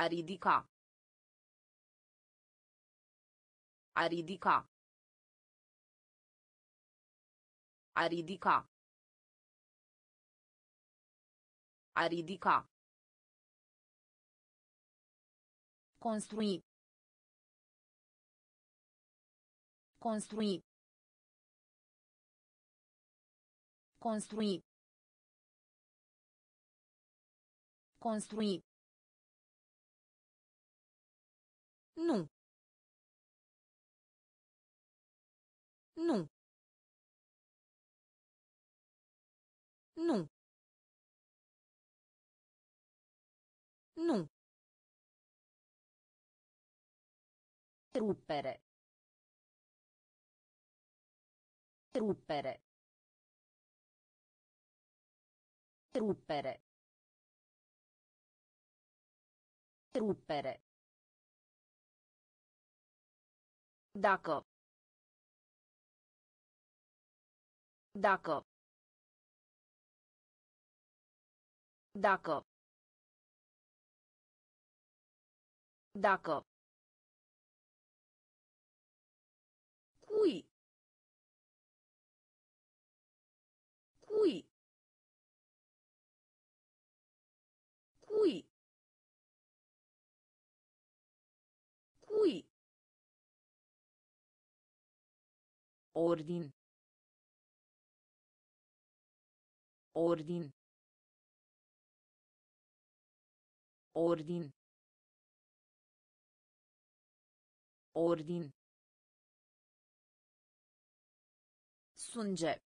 A ridica. A ridica. A ridica. A ridica. Construi. Construi. Construi. Construi. Nu. Nu. Nu. Nu. Ruppere. Ruppere. Ruppere. Ruppere. Dacă. Dacă. Dacă. Dacă. Cui. Cui. Cui. Cui. Ordin. Ordin. Ordin. Ordin. Sunge.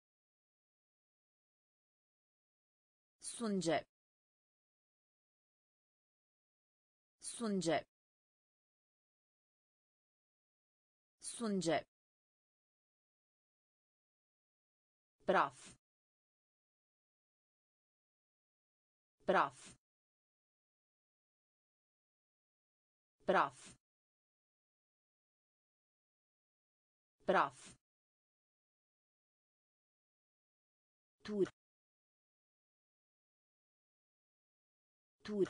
Sunge. Sunge. Sunge. Praf. Praf. Praf. Praf. Tur. Tur.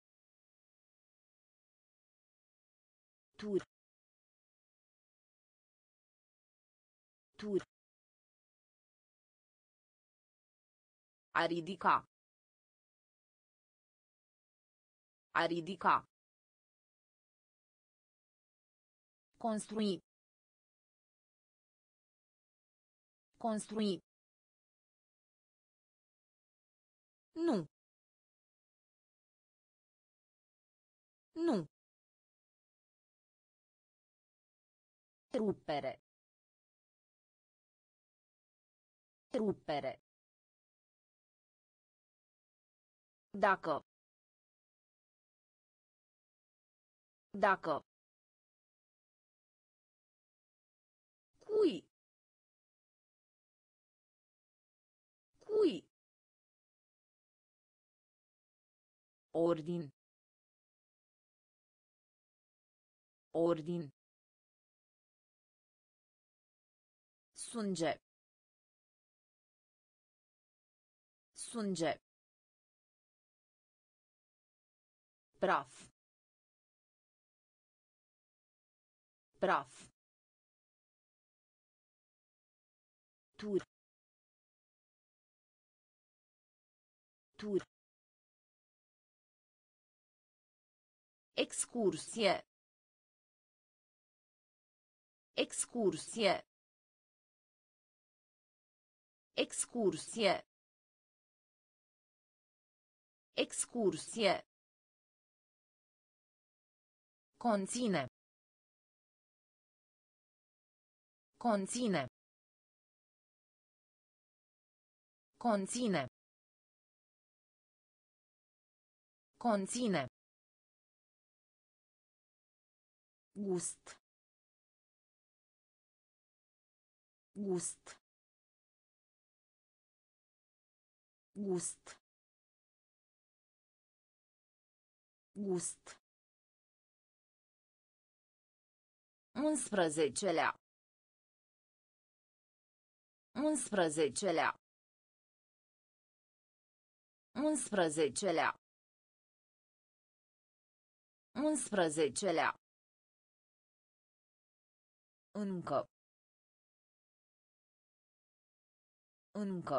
Tur. Tur. A ridica. A ridica. Construi. Construi. Nu. Nu. Ruppere. Ruppere. Dacă. Dacă. Cui. Cui. Ordin. Ordin. Sunge. Sunge. Praf. Praf. Tur. Tur. Excursie. Excursie. Excursie. Excursie. Conține. Conține. Conține. Conține. Gust. Gust. Gust. Gust. 11-lea. 11-lea. 11-lea. Unsprezecelea. Încă. Încă.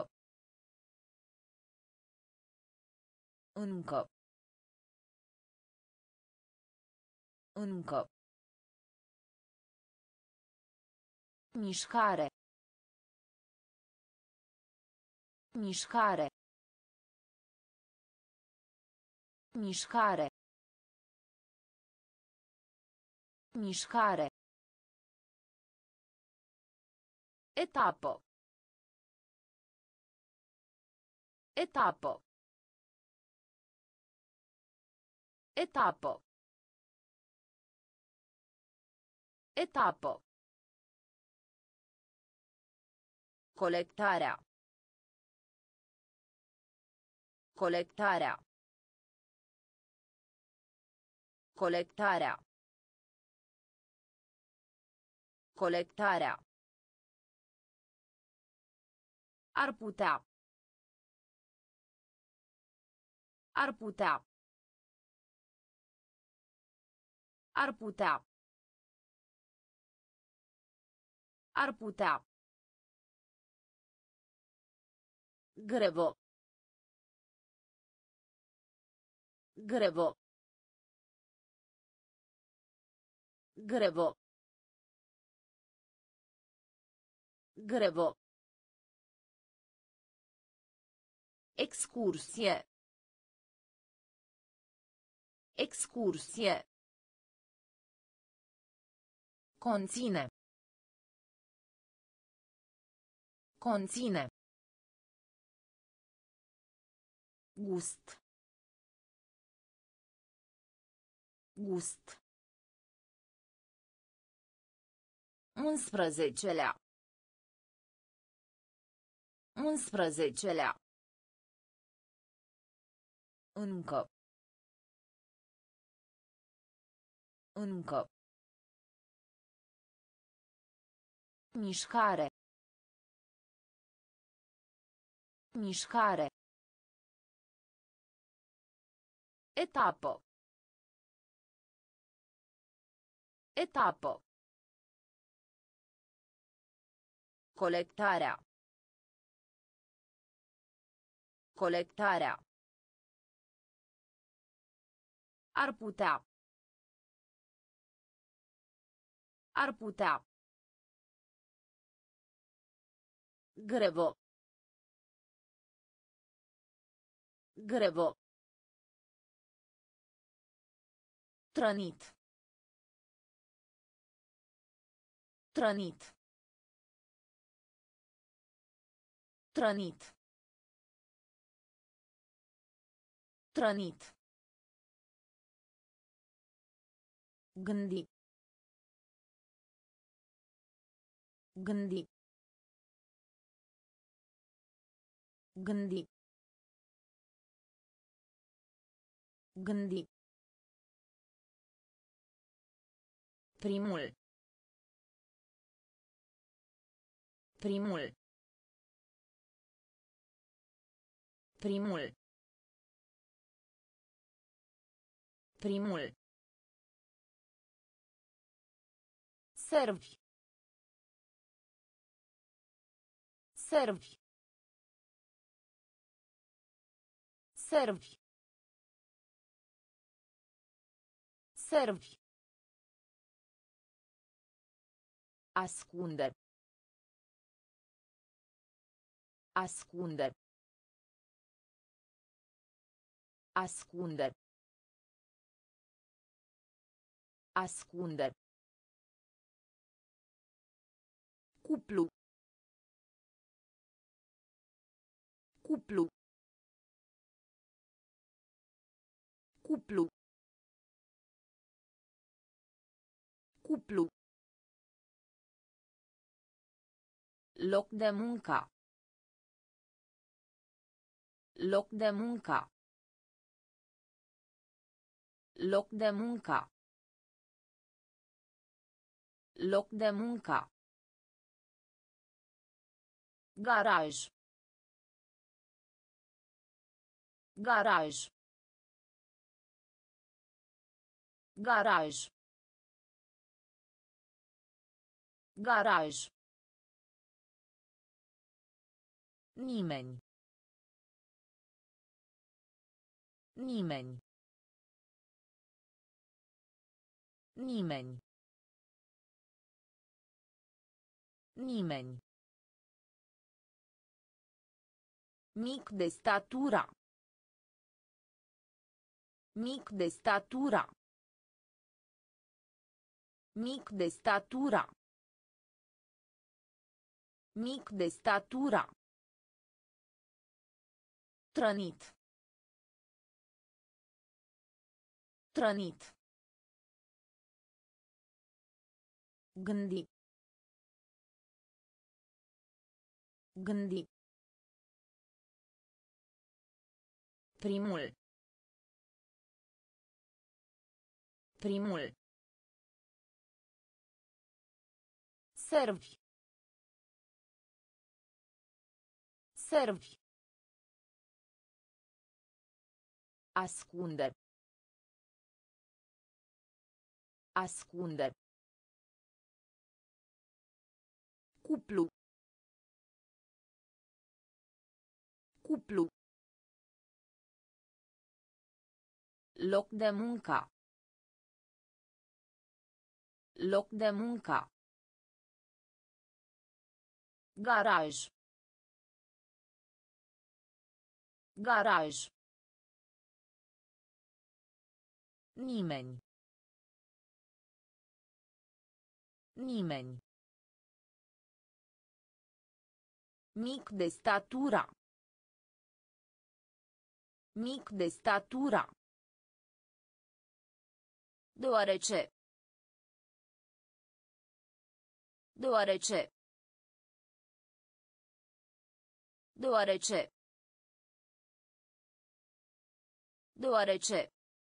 Încă. Încă. Mișcare. Mișcare. Mișcare. Mișcare. Etapă. Etapă. Etapă. Etapă. Colectarea. Colectarea. Colectarea. Colectarea. Ar putea. Ar putea. Ar putea. Ar putea. Grevo. Grevo. Grevo. Grevo. Excursie. Excursie. Conține. Conține. Gust. Gust. Unsprezecelea. Unsprezecelea. Încă. Încă. Mișcare. Mișcare. Etapă. Etapă. Colectarea. Colectarea. Ar putea. Ar putea. Grevo. Grevo. Trănit. Trănit. Trănit. Trănit. Gândi. Gândi. Gândi. Gândi. Primul. Primul. Primul. Primul. Servi. Servi. Servi. Servi. Ascunde. Ascunde. Ascunde. Ascunde. Cuplu. Cuplu. Cuplu. Cuplu. Loc de muncă. Loc de muncă. Loc de muncă. Loc de muncă. Garaj. Garaj. Garaj. Garaj. Nimeni. Nimeni. Nimeni. Nimeni. Mic de statura. Mic de statura. Mic de statura. Mic de statura. Trănit. Trănit. Gândi. Gândi. Primul. Primul. Servi. Servi. Ascunde. Ascunde. Cuplu. Cuplu. Loc de muncă. Loc de muncă. Garaj. Garaj. Nimeni. Nimeni. Mic de statura. Mic de statura. Deoarece. Deoarece. Deoarece. Deoarece.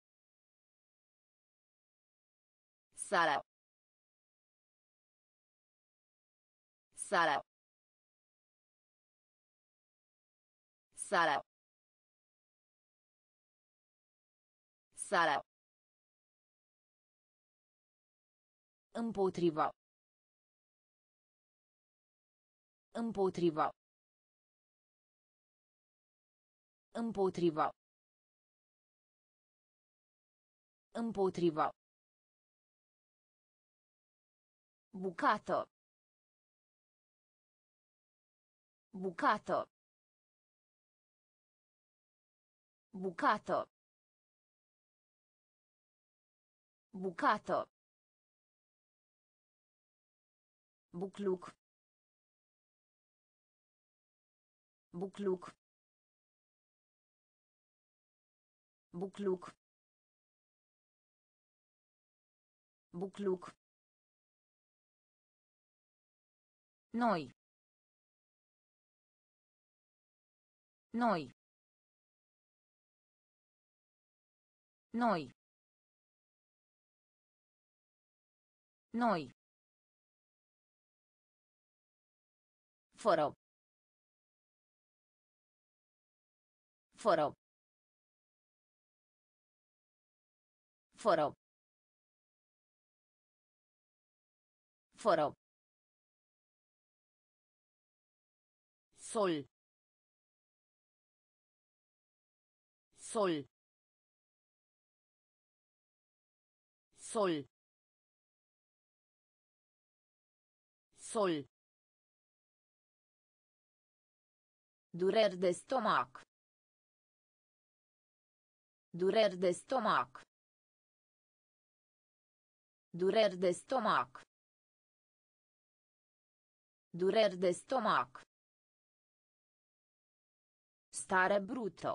Sara. Sara. Sara. Sara. Împotriva. Împotriva. Împotriva. Împotriva. Bucată. Bucată. Bucată. Bucată. Bucluc. Bucluc. Bucluc. Bucluc. Noi. Noi. Noi. Noi. Fără. Fără. Fără. Fără. Sol. Sol. Sol. Sol. Dureri de stomac. Dureri de stomac. Dureri de stomac. Dureri de stomac. Stare bruto.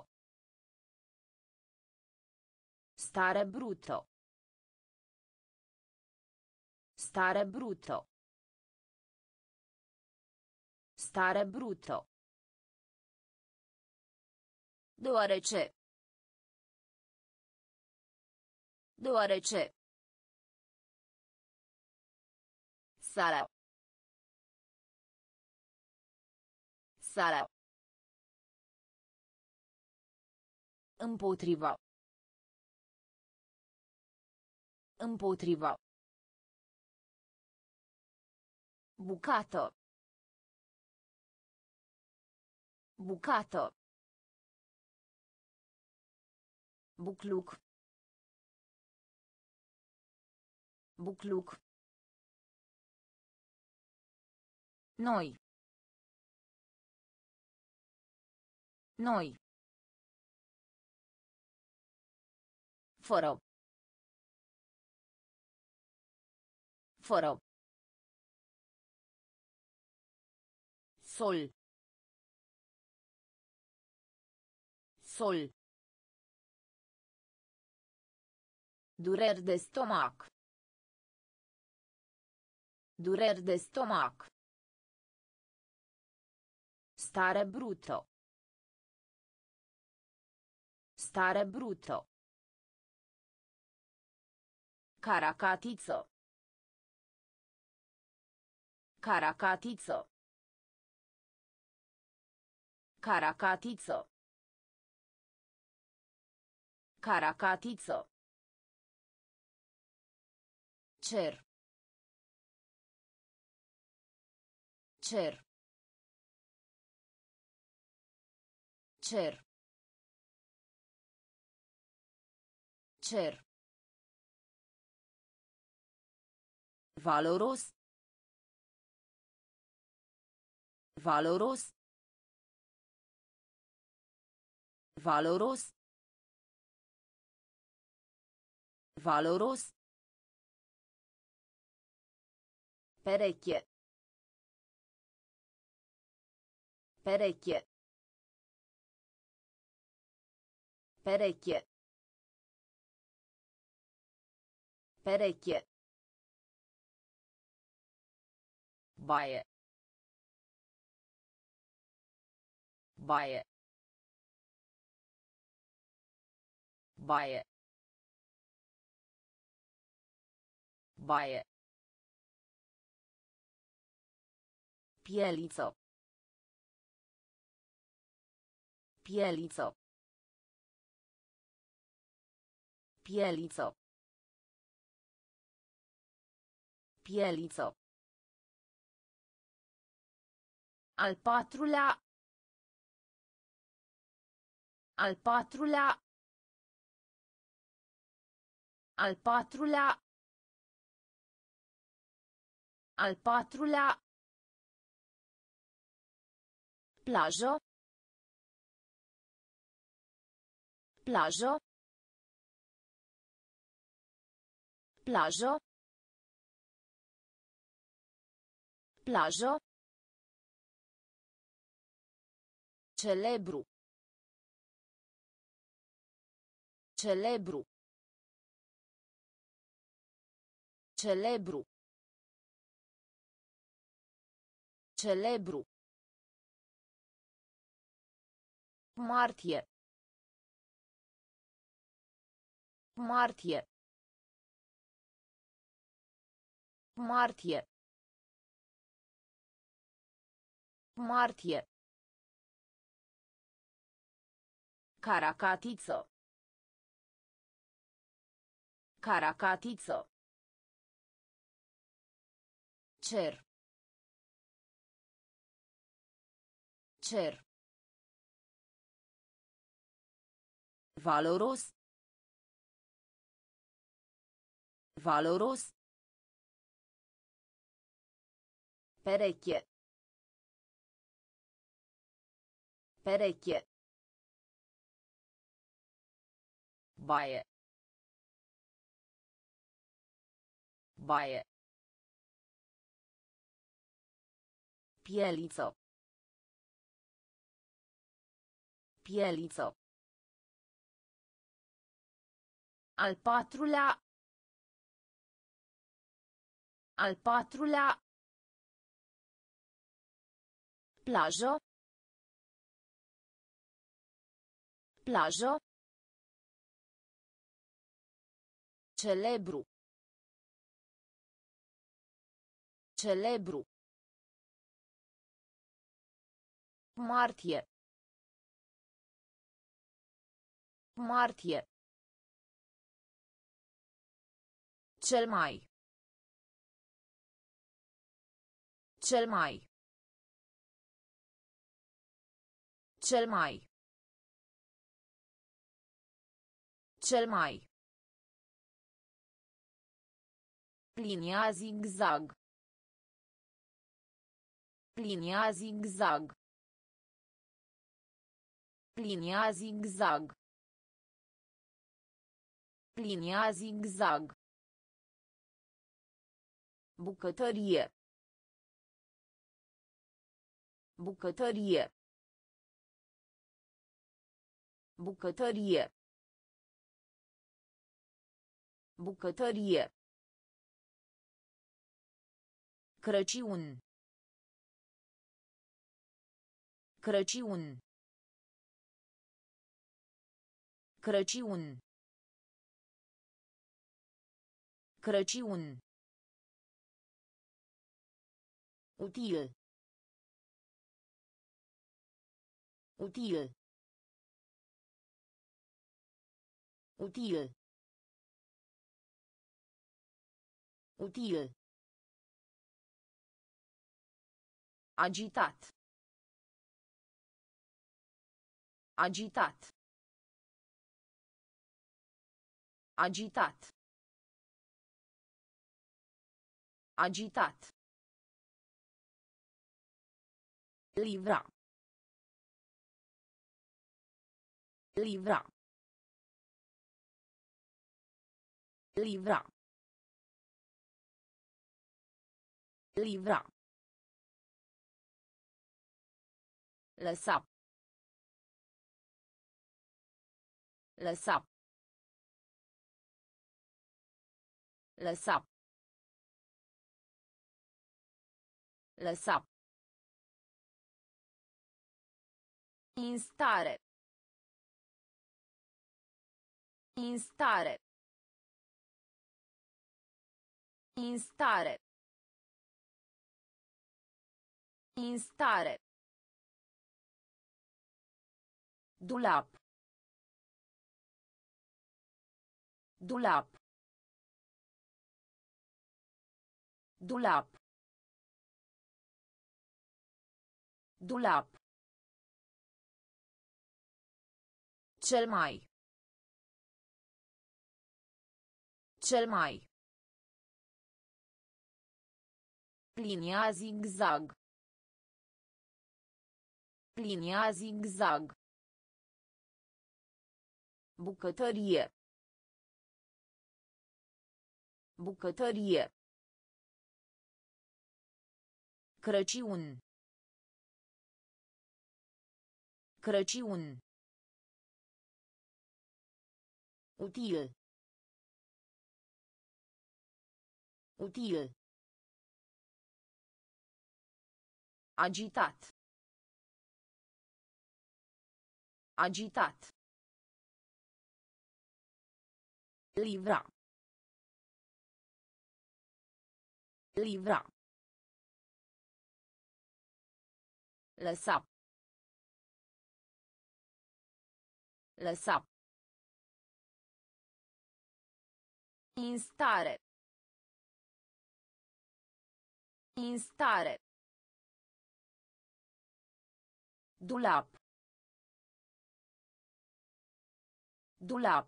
Stare bruto. Stare bruto. Stare bruto. Deoarece. Deoarece. Sara. Sara. Împotriva. Împotriva. Bucată. Bucată. Bucluc. Bucluc. Noi. Noi. Fără. Fără. Sol. Sol. Dureri de stomac. Dureri de stomac. Stare bruto. Stare bruto. Caracatiță. Caracatiță. Caracatiță. Caracatiță. Cer. Cer. Cer. Cer. Valoros. Valoros. Valoros. Valoros. Pereche. Pereche. Pereche. Pereche. Baie. Baie. Baie. Baie. Pieliță. Pieliță. Pieliță. Pieliță. Al patrulea. Al patrulea. Al patrulea. Al patrulea. Plajă. Plajă. Plajă. Plajă. Celebru. Celebru. Celebru. Celebru. Martie. Martie. Martie. Martie. Caracatiță. Caracatiță. Cer. Cer. Valoros. Valoros. Pereche. Pereche. Baie. Baie. Pieliță. Pieliță. Al patrulea. Al patrulea. Plajă. Plajă. Celebru. Celebru. Martie. Martie. Cel mai. Cel mai. Cel mai. Cel mai. Linia zigzag. Linia zigzag. Linia zigzag. Linia zigzag. Bucătărie. Bucătărie. Bucătărie. Bucătărie. Crăciun. Crăciun. Crăciun. Crăciun. Util. Util. Util. Util. Agitat. Agitat. Agitat. Agitat. Livra. Livra. Livra. Livra. Lăsa. Lăsa. Lăsa. Lăsa. Instare. Instare. Instare. Instare. Dulap. Dulap. Dulap. Dulap. Cel mai. Cel mai. Linia zigzag. Linia zigzag. Bucătărie. Bucătărie. Crăciun. Crăciun. Util. Util. Agitat. Agitat. Livra. Livra. Lăsa. Lăsa. Instare. Instare. Dulap. Dulap.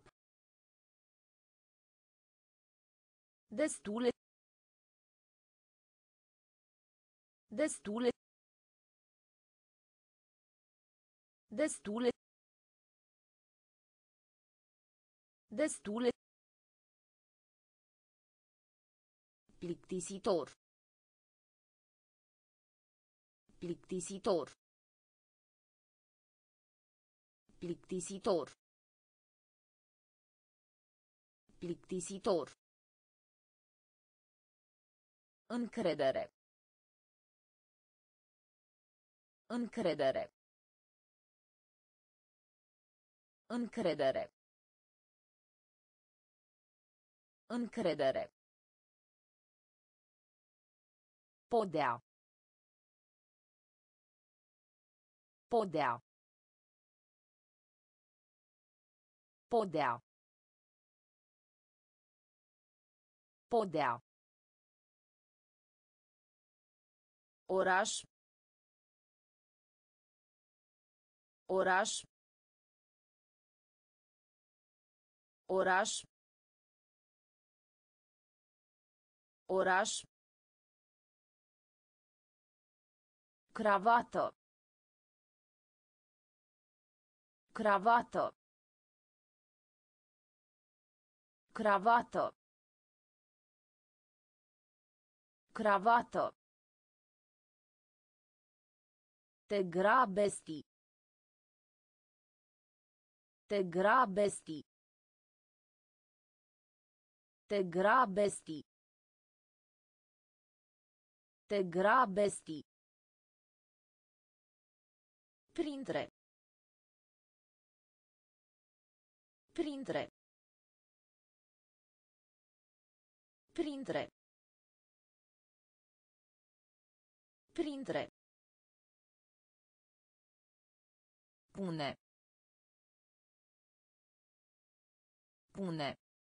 Destule. Destule. Destule. Destule. Plictisitor. Plictisitor. Plictisitor. Plictisitor. Încredere. Încredere. Încredere. Încredere. Podea. Podea. Podea. Podea. Oraș. Oraș. Oraș. Oraș. Cravată. Cravată. Cravată. Cravată. Te grabesti. Te grabesti. Te grabesti. Te grabesti. Printre. Printre. Printre. Printre. Pune. Pune.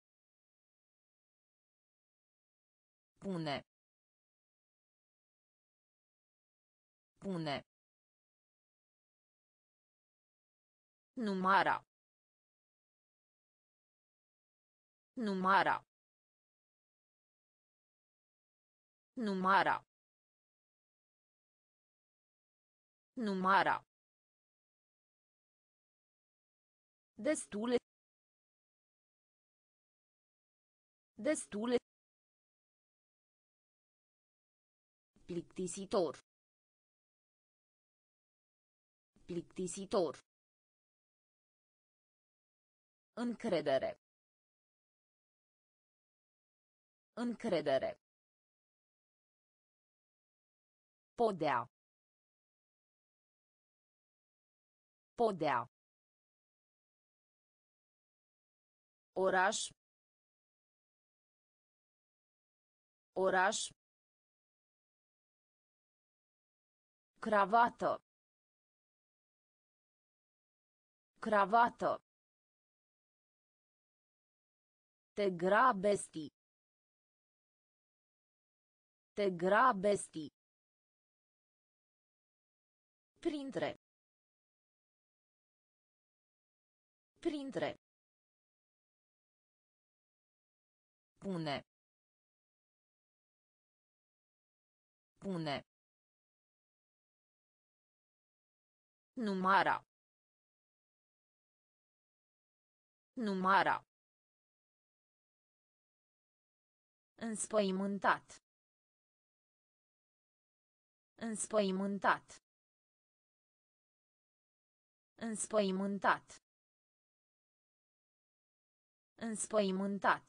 Pune. Pune. Numara. Numara. Numara. Numara. Destule. Destule. Plictisitor. Plictisitor. Încredere. Încredere. Podea. Podea. Oraș. Oraș. Cravată. Cravată. Te grabesti. Te grabesti. Printre. Printre. Pune. Pune. Numara. Numara. Înspăimântat. Înspăimântat. Înspăimântat. Înspăimântat.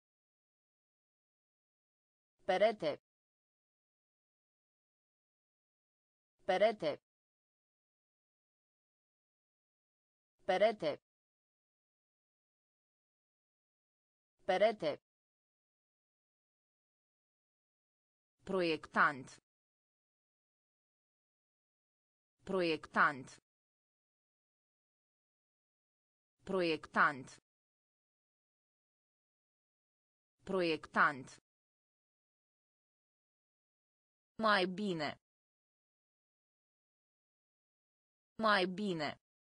Perete. Perete. Perete. Perete. Proiectant. Proiectant. Proiectant. Proiectant. Mai bine. Mai bine.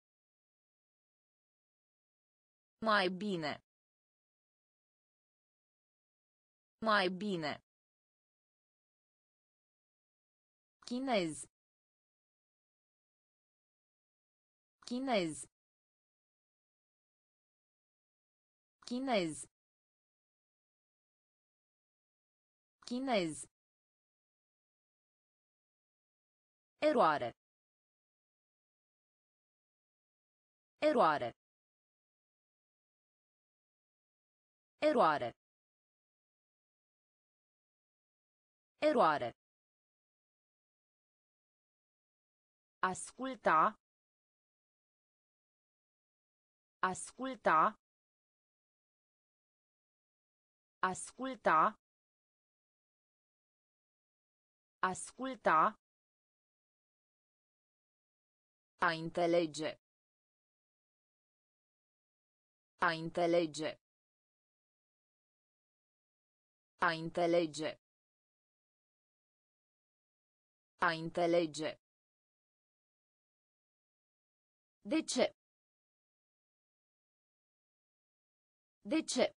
Mai bine. Mai bine. Chinez. Chinez. Chinez. Chinez. Eroare. Eroare. Eroare. Eroare. Asculta. Asculta. Asculta. Asculta. A înțelege. A înțelege. A înțelege. A înțelege. De ce? De ce?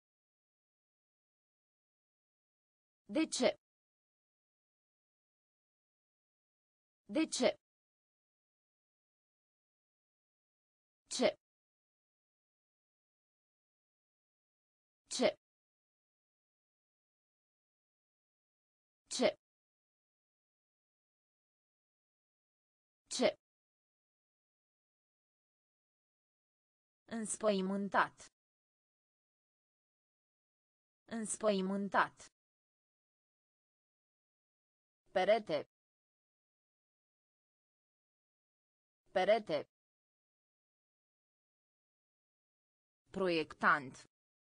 De ce? De ce? Ce? Ce? Ce? Ce? Înspăimântat. Înspăimântat. Perete. Perete. Proiectant.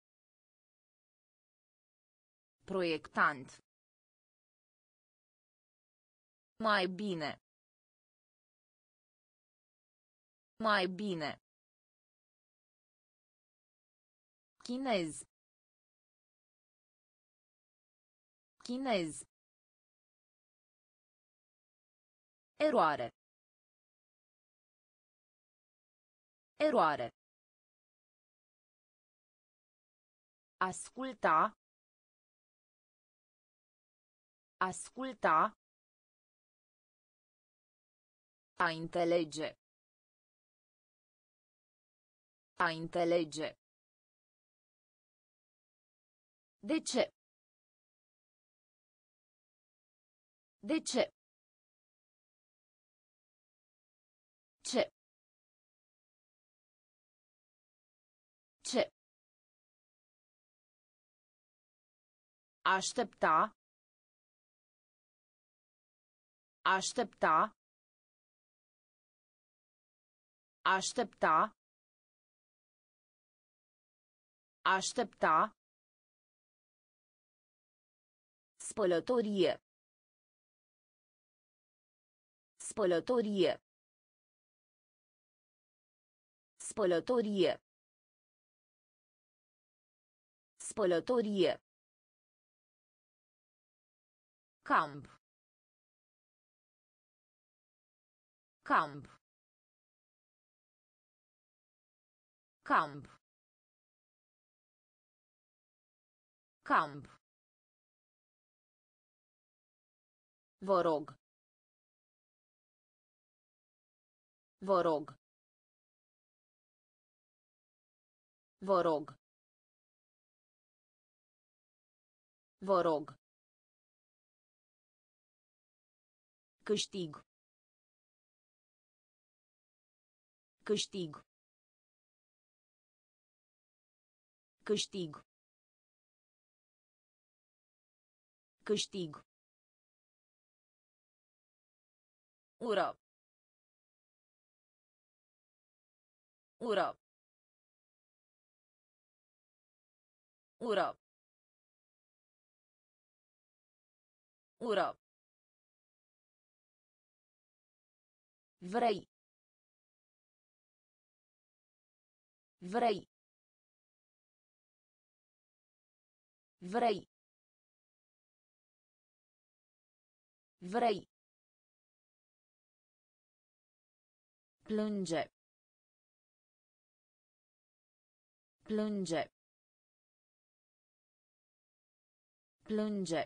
Proiectant. Mai bine. Mai bine. Chinez. Chinez. Eroare. Eroare. Asculta. Asculta. A înțelege. A înțelege. De ce? De ce? Ce? Ce? Aștepta. Aștepta. Aștepta. Aștepta. Spălătorie. Spălătorie. Spălătorie. Spălătorie. Camp. Camp. Camp. Camp. Vă rog. Vă rog. Vă rog. Vă rog. Câștig. Câștig. Câștig. Câștig. Ură. Ură. Ură. Ură. Vrei. Vrei. Vrei. Vrei. Plânge. Plânge. Plânge.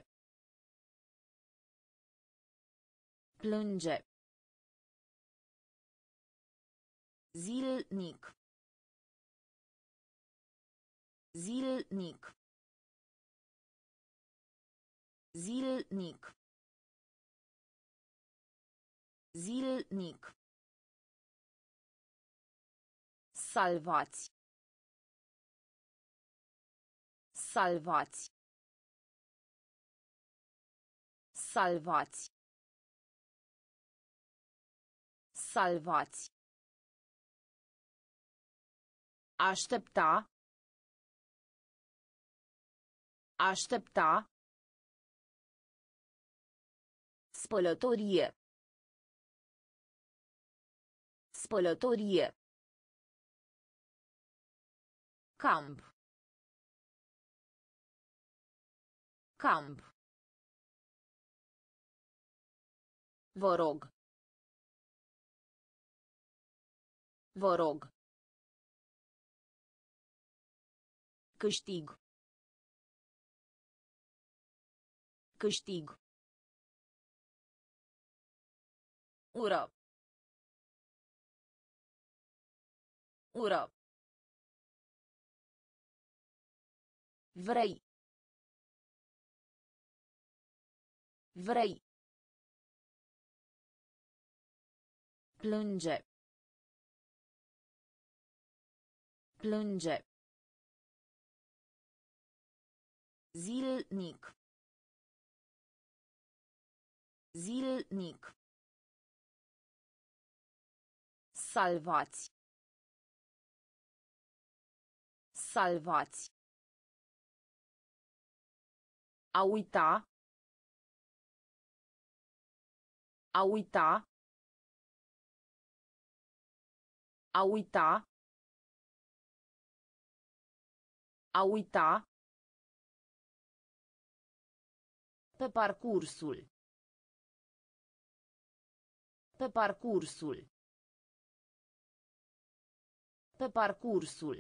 Plânge. Zilnic. Zilnic. Zilnic. Zilnic. Salvați. Salvați. Salvați. Salvați. Aștepta. Aștepta. Spălătorie. Spălătorie. Camp. Camp. Vă rog. Vă rog. Câștig. Câștig. Ură. Ură. Vrei. Vrei. Plânge. Plânge. Zilnic. Zilnic. Salvați. Salvați. A uita. A uita. A uita. A uita. Pe parcursul. Pe parcursul. Pe parcursul.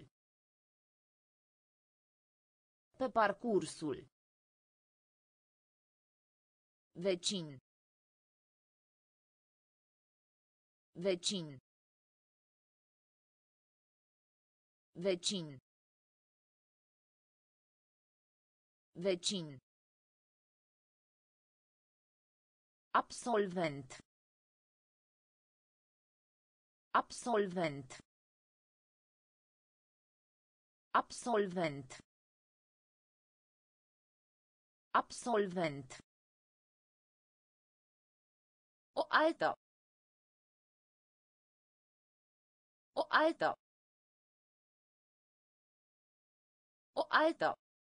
Pe parcursul. Vecin. Vecin. Vecin. Vecin. Absolvent. Absolvent. Absolvent. Absolvent. O altă. O altă. O altă.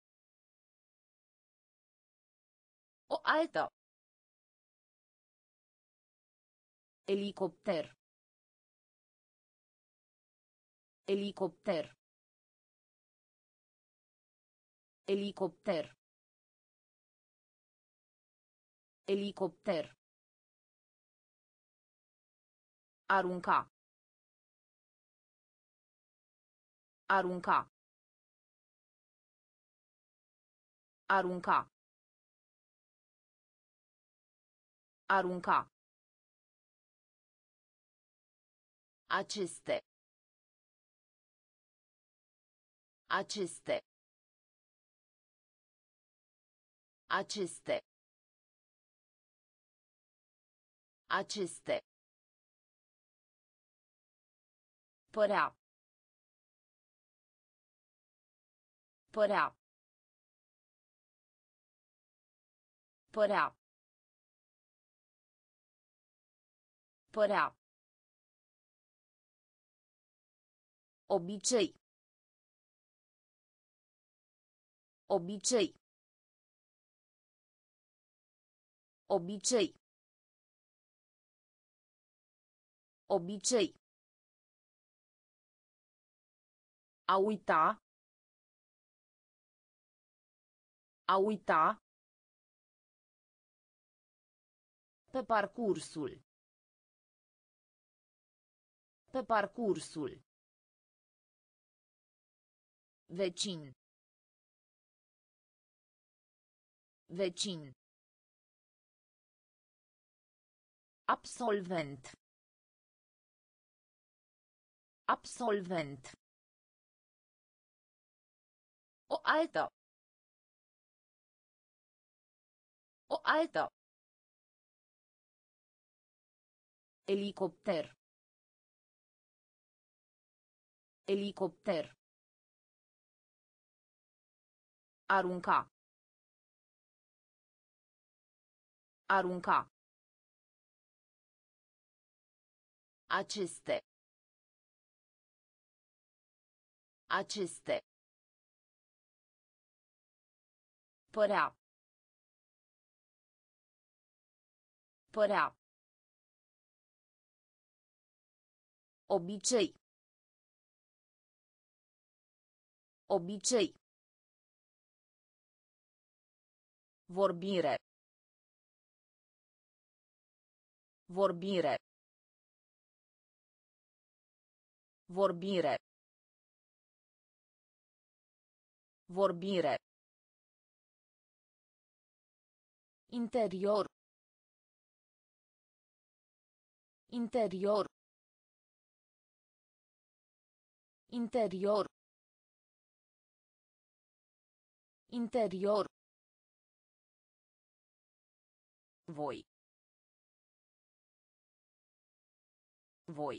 O altă. Elicopter. Elicopter. Elicopter. Elicopter. Arunca. Arunca. Arunca. Arunca. Aceste. Aceste. Aceste. Aceste. Părea. Părea. Părea. Părea. Obicei. Obicei. Obicei. Obicei. A uita. A uita. Pe parcursul. Pe parcursul. Vecin. Vecin. Absolvent. Absolvent. O altă. O altă. Elicopter. Elicopter. Arunca. Arunca. Aceste. Aceste. Părea. Părea. Obicei. Obicei. Vorbire. Vorbire. Vorbire. Vorbire. Interior. Interior. Interior. Interior. Voi. Voi.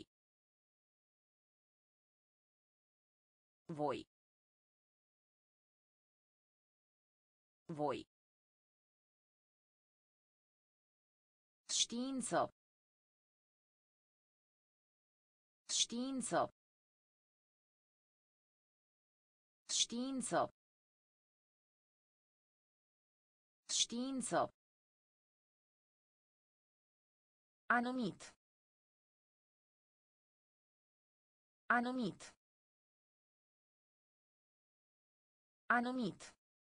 Voi. Voi. Știință. Știință. Știință. Știință. Anumit. Anumit. Anumit.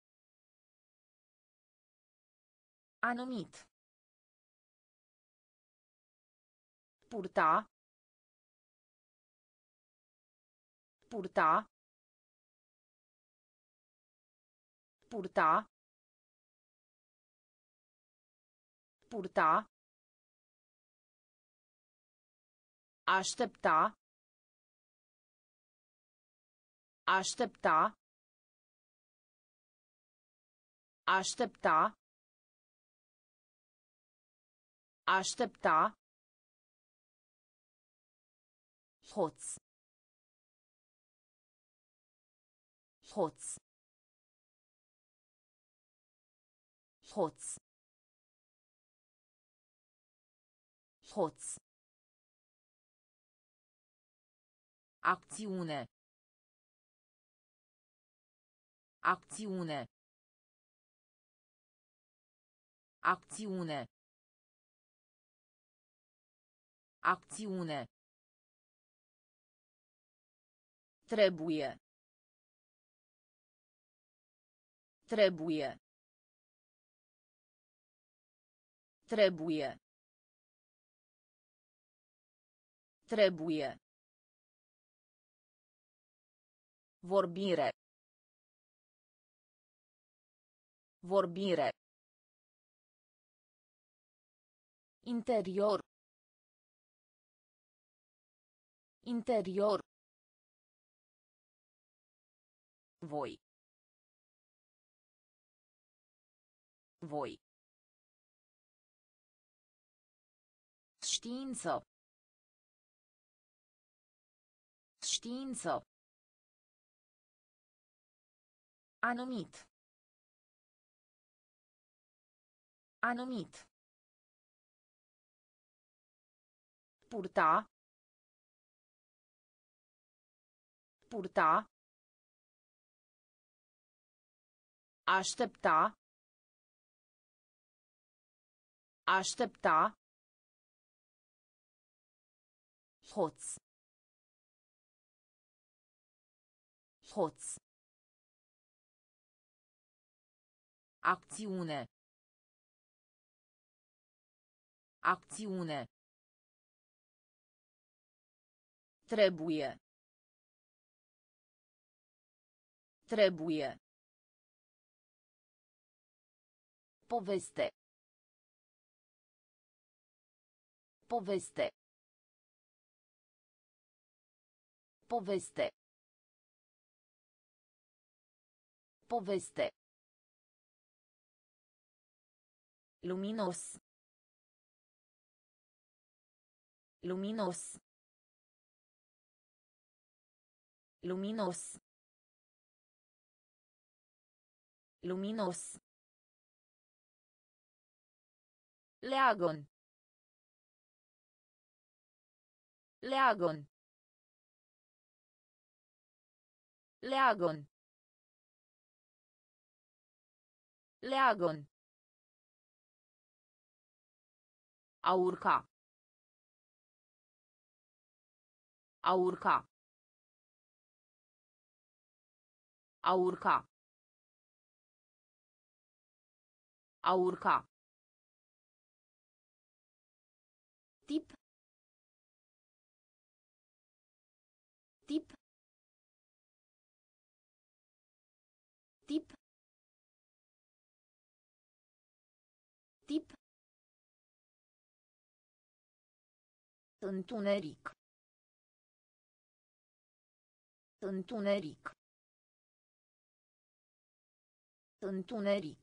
Anumit. Purta. Purta. Purta. Purta. Aștepta. Aștepta. Aștepta. Aștepta. Hoț. Hoț. Hoț. Hoț. Acțiune. Acțiune. Acțiune. Acțiune. Trebuie. Trebuie. Trebuie. Trebuie. Vorbire. Vorbire. Interior. Interior. Voi. Voi. Știință. Știință. Anumit. Anumit. Purta. Purta. Aștepta. Aștepta. Hoț. Hoț. Acțiune. Acțiune. Trebuie. Trebuie. Poveste. Poveste. Poveste. Poveste. Luminos. Luminos. Luminos. Luminos. Leagon. Leagon. Leagon. Leagon. A urca. A urca. A urca. A urca. Tip. Tip. Tip. Tip. Întuneric. Întuneric. Întuneric.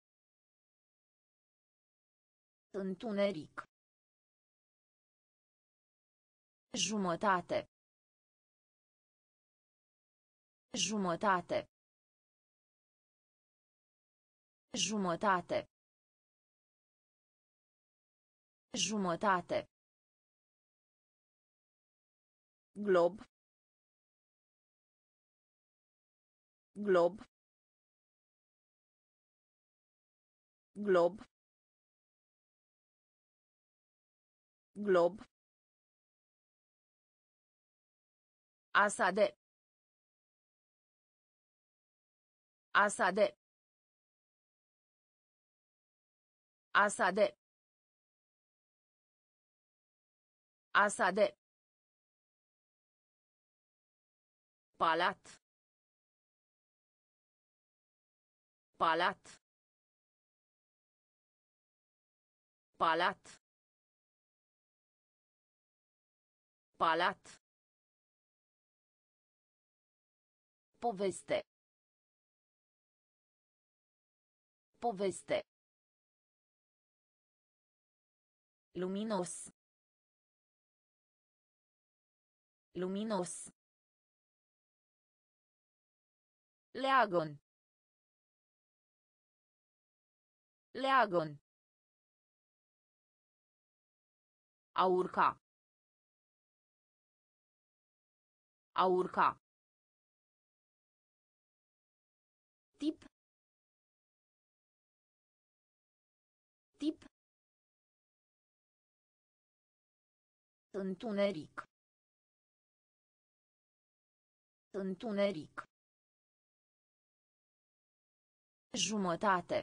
Întuneric. Jumătate. Jumătate. Jumătate. Jumătate. Glob. Glob. Glob. Glob. Asade. Asade. Asade. Asade. Palat. Palat. Palat. Palat. Poveste. Poveste. Luminos. Luminos. Leagon. Leagon. A urca. A urca. Tip. Tip. Întuneric. Întuneric. Jumătate.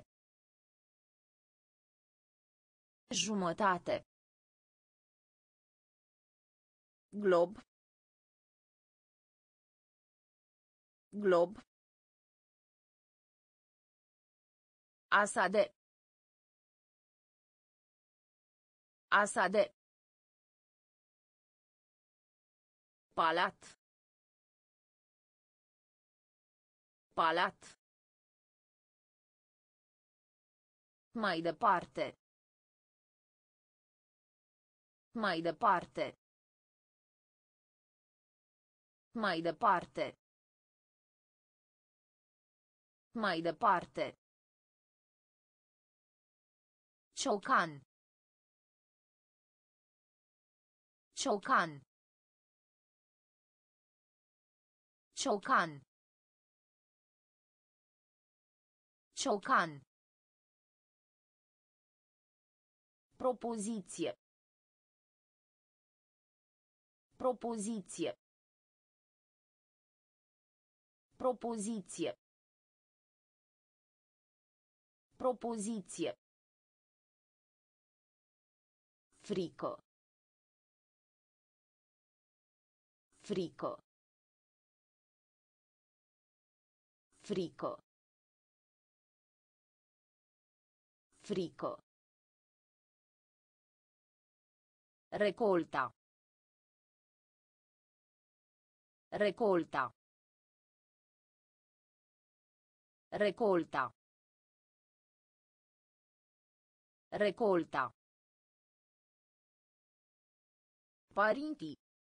Jumătate. Glob. Glob. Asade. Asade. Palat. Palat. Mai departe. Mai departe. Mai departe. Mai departe. Ciocan. Ciocan. Ciocan. Ciocan. Propoziție. Propoziție. Propoziție. Propoziție. Frică. Frică. Frică. Frică. Recolta. Recolta. Recolta. Recolta. Părinții.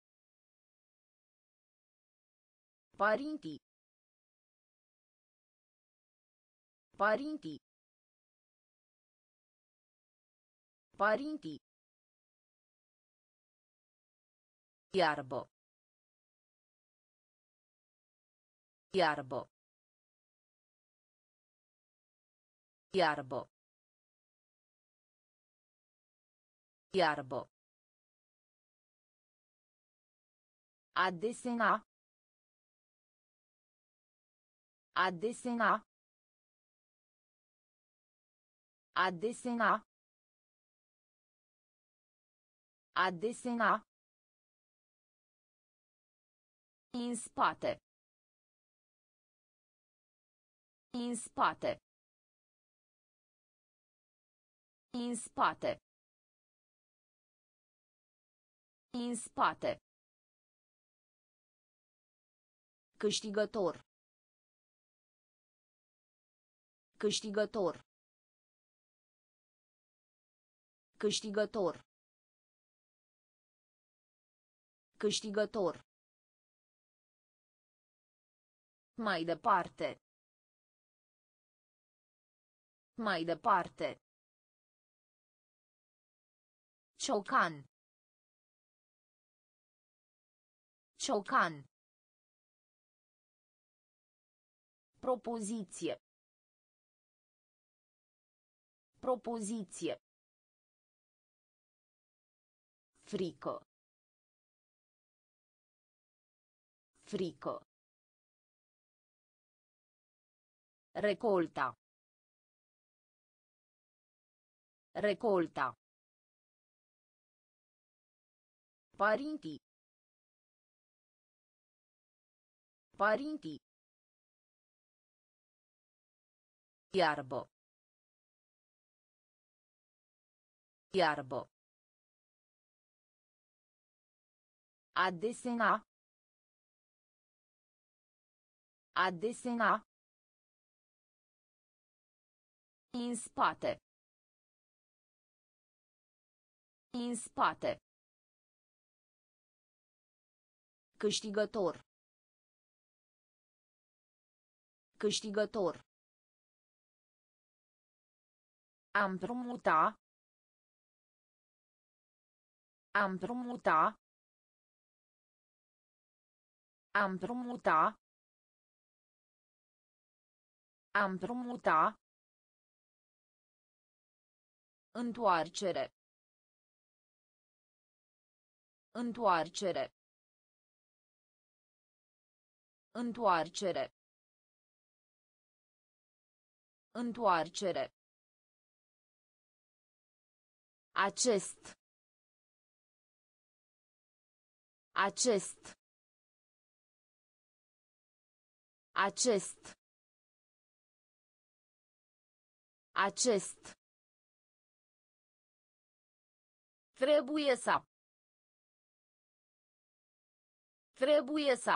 Părinții. Părinții. Părinții. Iarbă. Iarbă. Iarbă. Iarbă. A desena. A desena. A desena. A desena. În spate. În spate. În spate. În spate. Câștigător. Câștigător. Câștigător. Câștigător. Mai departe. Mai departe. Ciocan. Ciocan. Propoziție. Propoziție. Frică. Frică. Recolta. Recolta. Părinții. Părinții. Iarbă. Iarbă. A desena. A desena. În spate. În spate. Câștigător. Câștigător. A împrumuta. A împrumuta. A împrumuta. A împrumuta. Întoarcere. Întoarcere. Întoarcere. Întoarcere. Acest. Acest. Acest. Acest. Trebuie să. Trebuie să.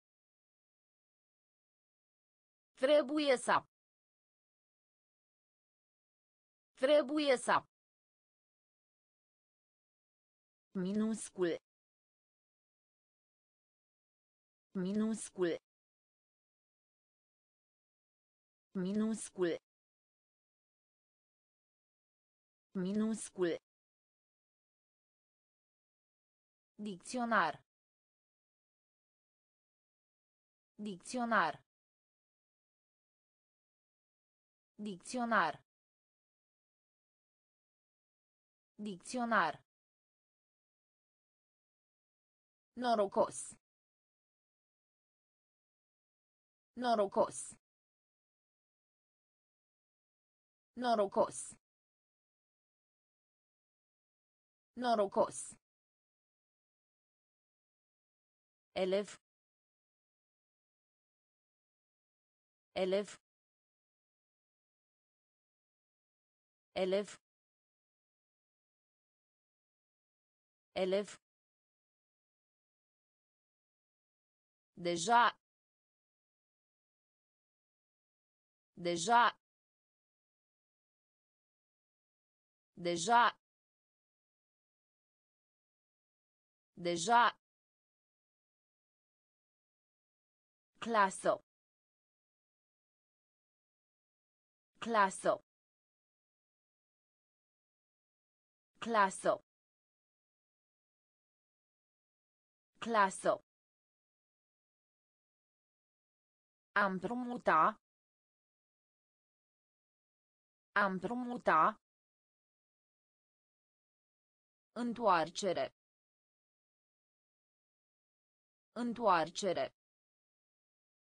Trebuie să. Trebuie să. Minuscul. Minuscul. Minuscul. Minuscul. Dicționar. Dicționar. Dicționar. Dicționar. Norocos. Norocos. Norocos. Norocos. Elev. Elev. Elev. Elev. Deja. Deja. Deja. Deja. Clasă. Clasă. Clasă. Clasă. A împrumuta. A împrumuta. Întoarcere. Întoarcere.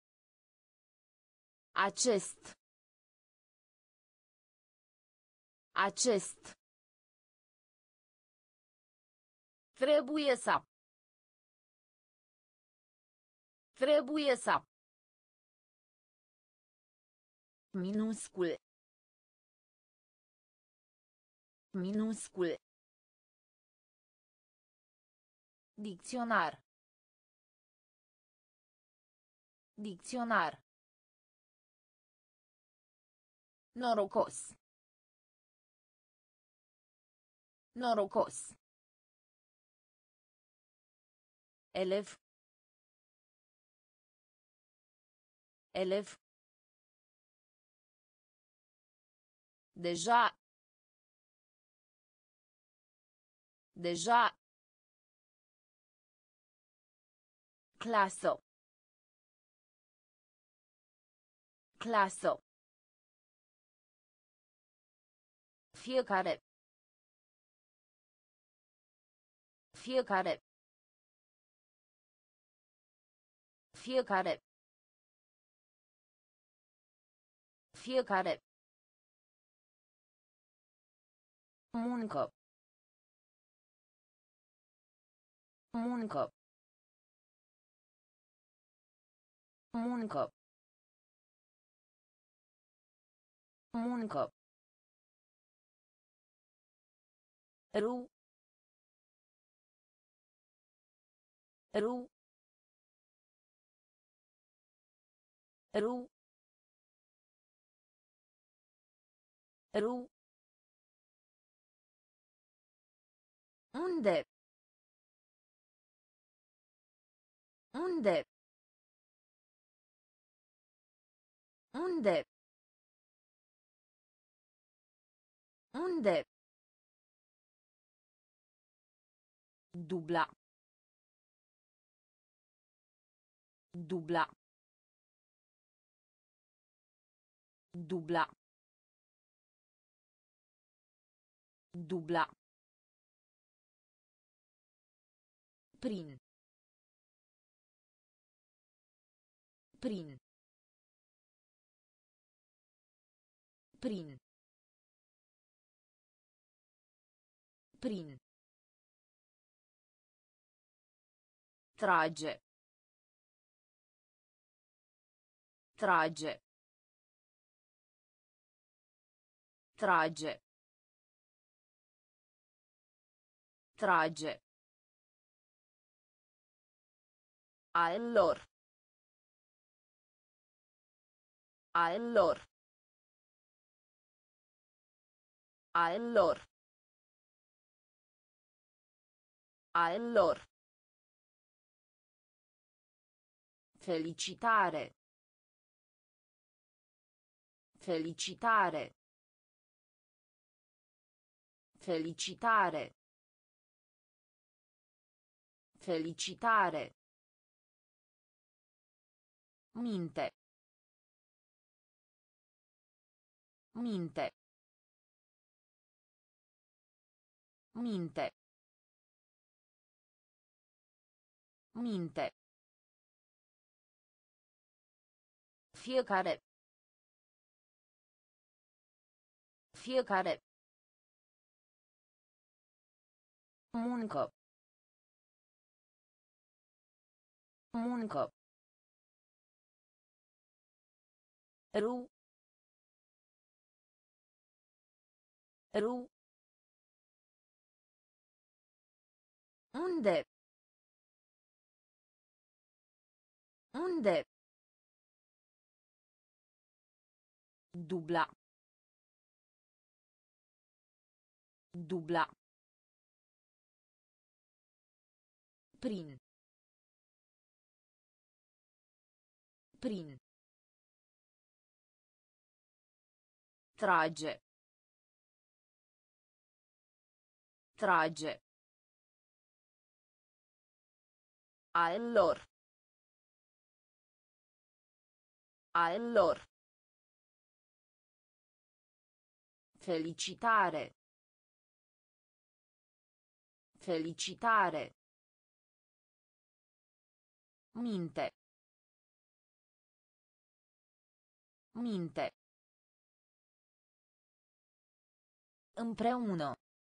Acest. Acest. Trebuie să. Trebuie să. Minuscul. Minuscul. Dicționar. Dicționar. Norocos. Norocos. Elev. Elev. Deja. Deja. Clasă. Clasă. Fiecare. Fiecare. Fiecare. Fiecare. Muncă. Muncă. Muncă. Muncă. Ru. Ru. Ru. Ru. Unde? Unde? Unde? Unde? Dubla. Dubla. Dubla. Dubla. Prin. Prin. Prin. Prin. Trage. Trage. Trage. Trage. A lor. A lor. A lor. A lor. Felicitare. Felicitare. Felicitare. Felicitare. Minte. Minte. Minte. Minte. Fiecare. Fiecare. Muncă. Muncă. Ru. Ru. Unde? Unde? Dubla. Dubla. Prin. Prin. Trage. Trage. A lor. A lor. Felicitare. Felicitare. Minte. Minte. Împreună.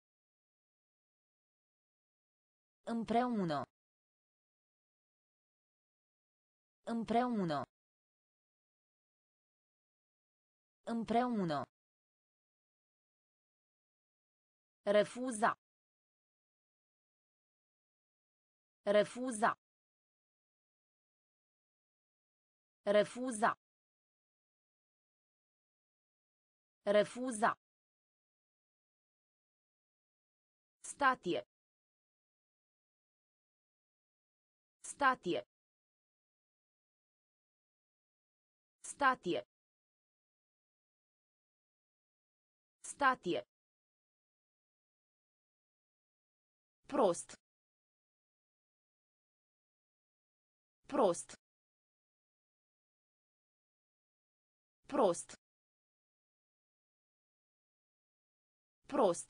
Împreună. Împreună. Împreună. Refuza. Refuza. Refuza. Refuza. Statie. Statie. Statie. Statie. Prost. Prost. Prost. Prost.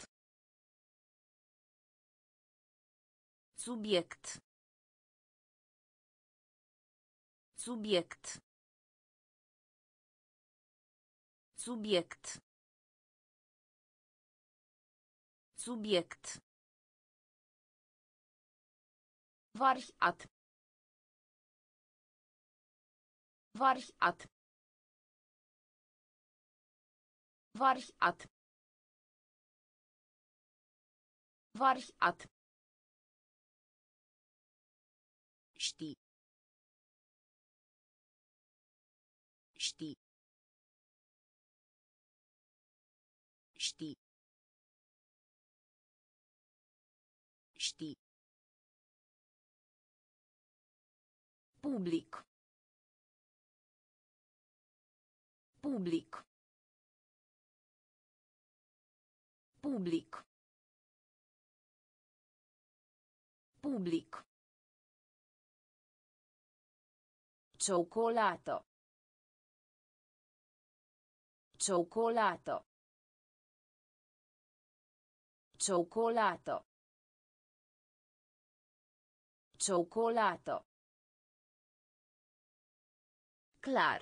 Subiect. Subiect. Subiect. Subiect. Variat. Variat. Variat. Variat. Știi. Știi. Știi. Știi. Public. Public. Public. Public. Cioccolato. Cioccolato. Cioccolato. Cioccolato. Clar.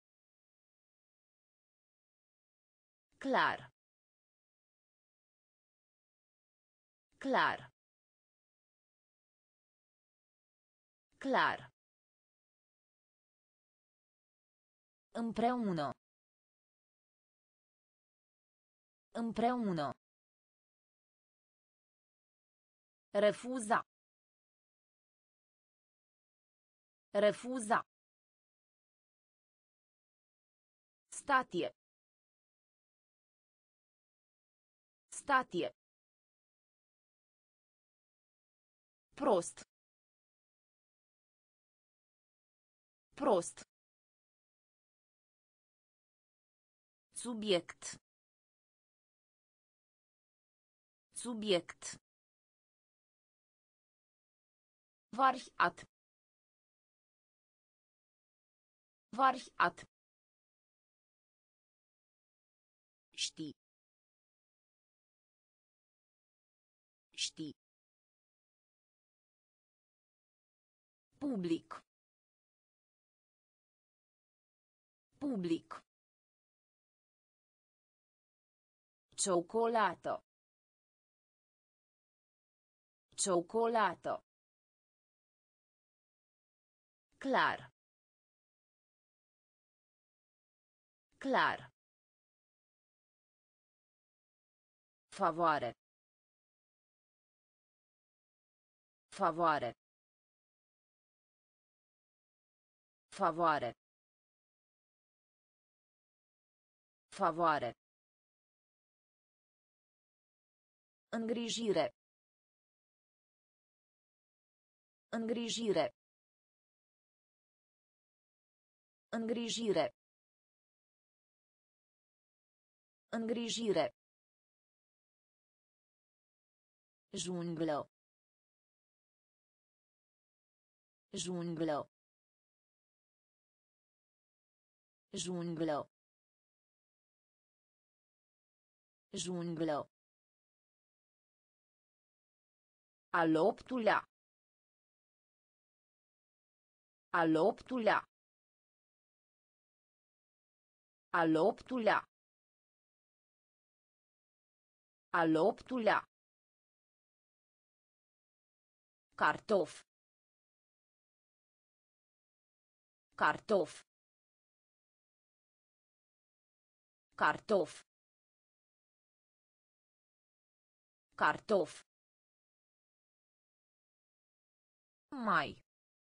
Clar. Clar. Clar. Împreună. Împreună. Refuza. Refuza. Statie. Statie. Prost. Prost. Subiect. Subiect. Variat. Variat. Știi. Știi. Public. Public. Cioccolato. Cioccolato. Clar. Clar. Favoare. Favoare. Favoare. Favoare. Îngrijire. Îngrijire. Îngrijire. Îngrijire. Junglă. Junglă. Junglă. Junglă. Al optulea. Al optulea. Al optulea. Al optulea. Cartof. Cartof. Cartof. Cartof. Mai.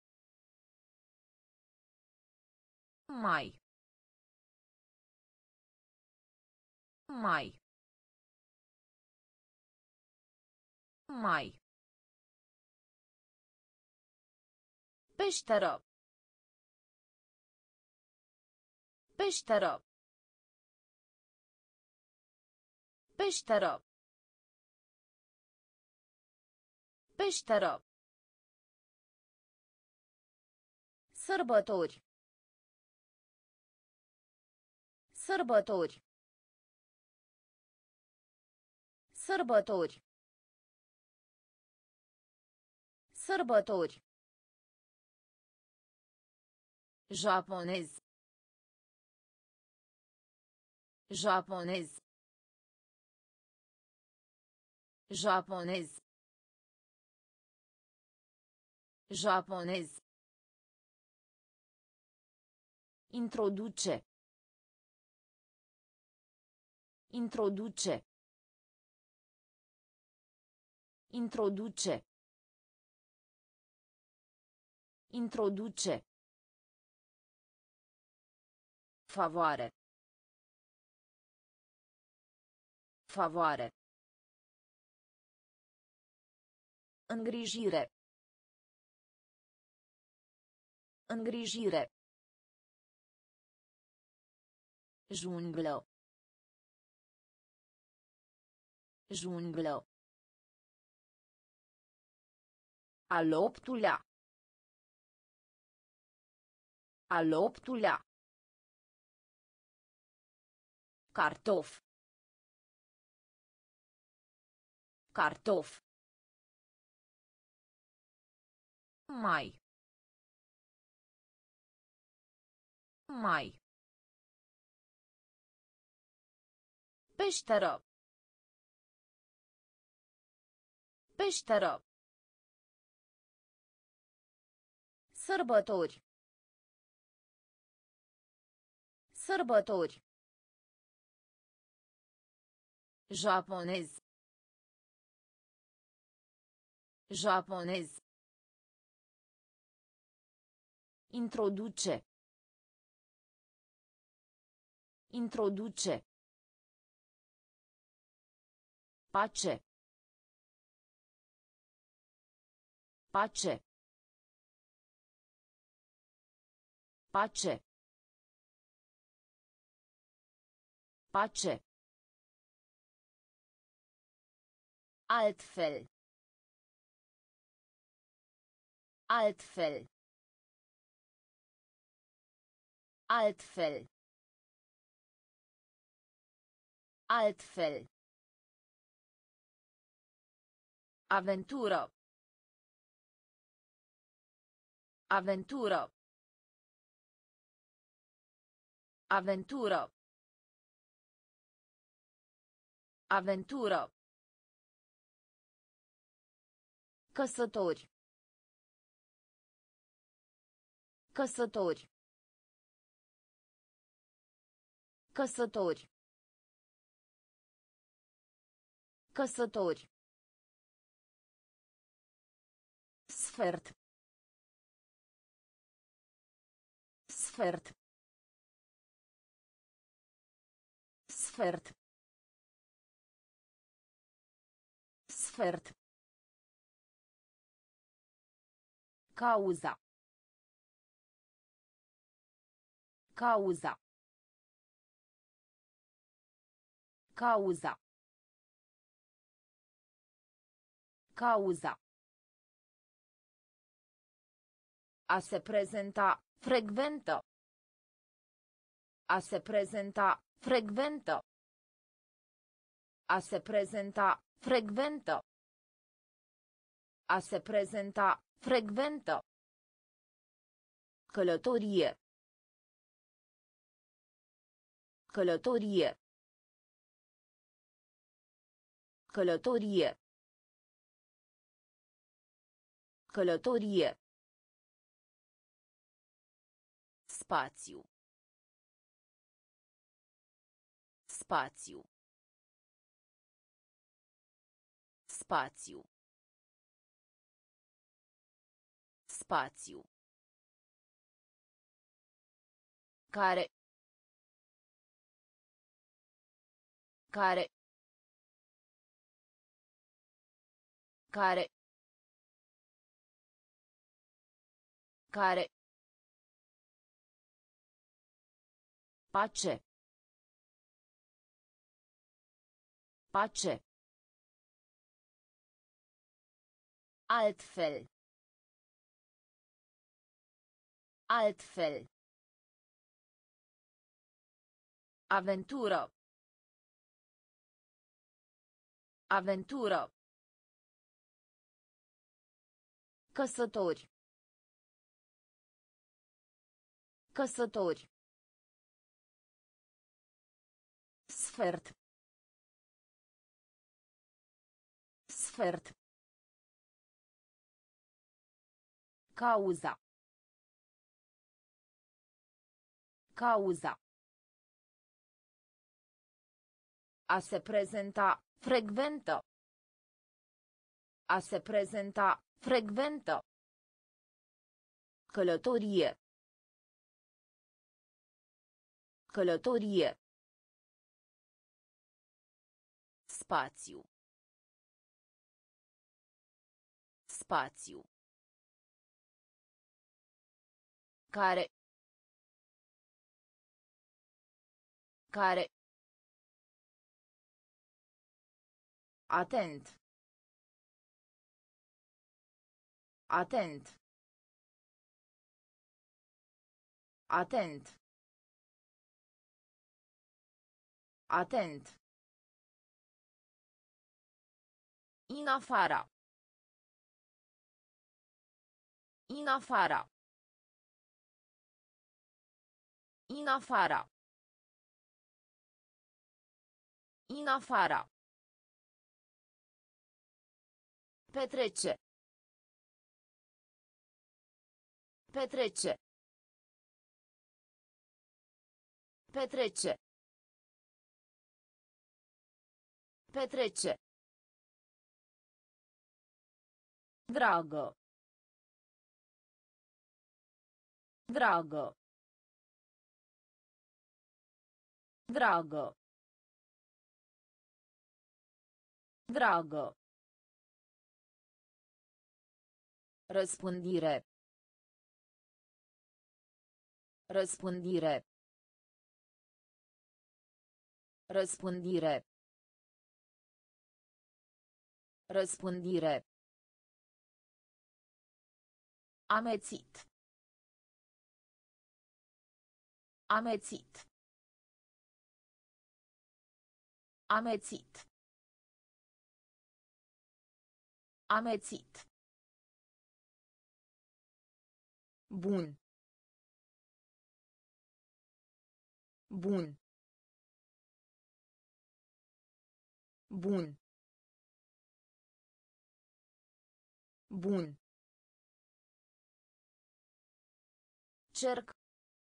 Mai. Mai. Mai. Peșteră. Peșteră. Peșteră. Peșteră. Sărbători. Sărbători. Sărbători. Sărbători. Japonez. Japonez. Japonez. Japonez. Introduce. Introduce. Introduce. Introduce. Favoare. Favoare. Îngrijire. Îngrijire. Junglă. Junglă. Al optulea. Al optulea. Cartof. Cartof. Mai. Mai. Peșteră. Peșteră. Sărbători. Sărbători. Japonez. Japonez. Introduce. Introduce. Pace. Pace. Pace. Pace. Altfel. Altfel. Altfel. Altfel. Aventură. Aventură. Aventură. Aventură. Căsători. Căsători. Căsători. Căsători. Sfert. Sfert. Sfert. Sfert. Cauza. Cauza. Cauza. Cauza. A se prezenta, frecventă. A se prezenta, frecventă. A se prezenta, frecventă. A se prezenta, frecventă. Călătorie. Călătorie. Călătorie. Călătorie. Spațiu. Spațiu. Spațiu. Spațiu. Care. Care. Care. Care. Pace. Pace. Altfel. Altfel. Aventură. Aventură. Căsători. Căsători. Sfert. Sfert. Cauza. Cauza. A se prezenta, frecventă. A se prezenta, frecventă. Călătorie. Călătorie. Spațiu. Spațiu. Care. Care. Atent. Atent. Atent. Atent. In afara. In afara. In afara. In afara. Petrece. Petrece. Petrece. Petrece. Dragă. Dragă. Dragă. Dragă. Răspândire. Răspândire. Răspândire. Răspândire. Amețit. Amețit. Amețit. Amețit. Bun. Bun. Bun. Bun. Cerc.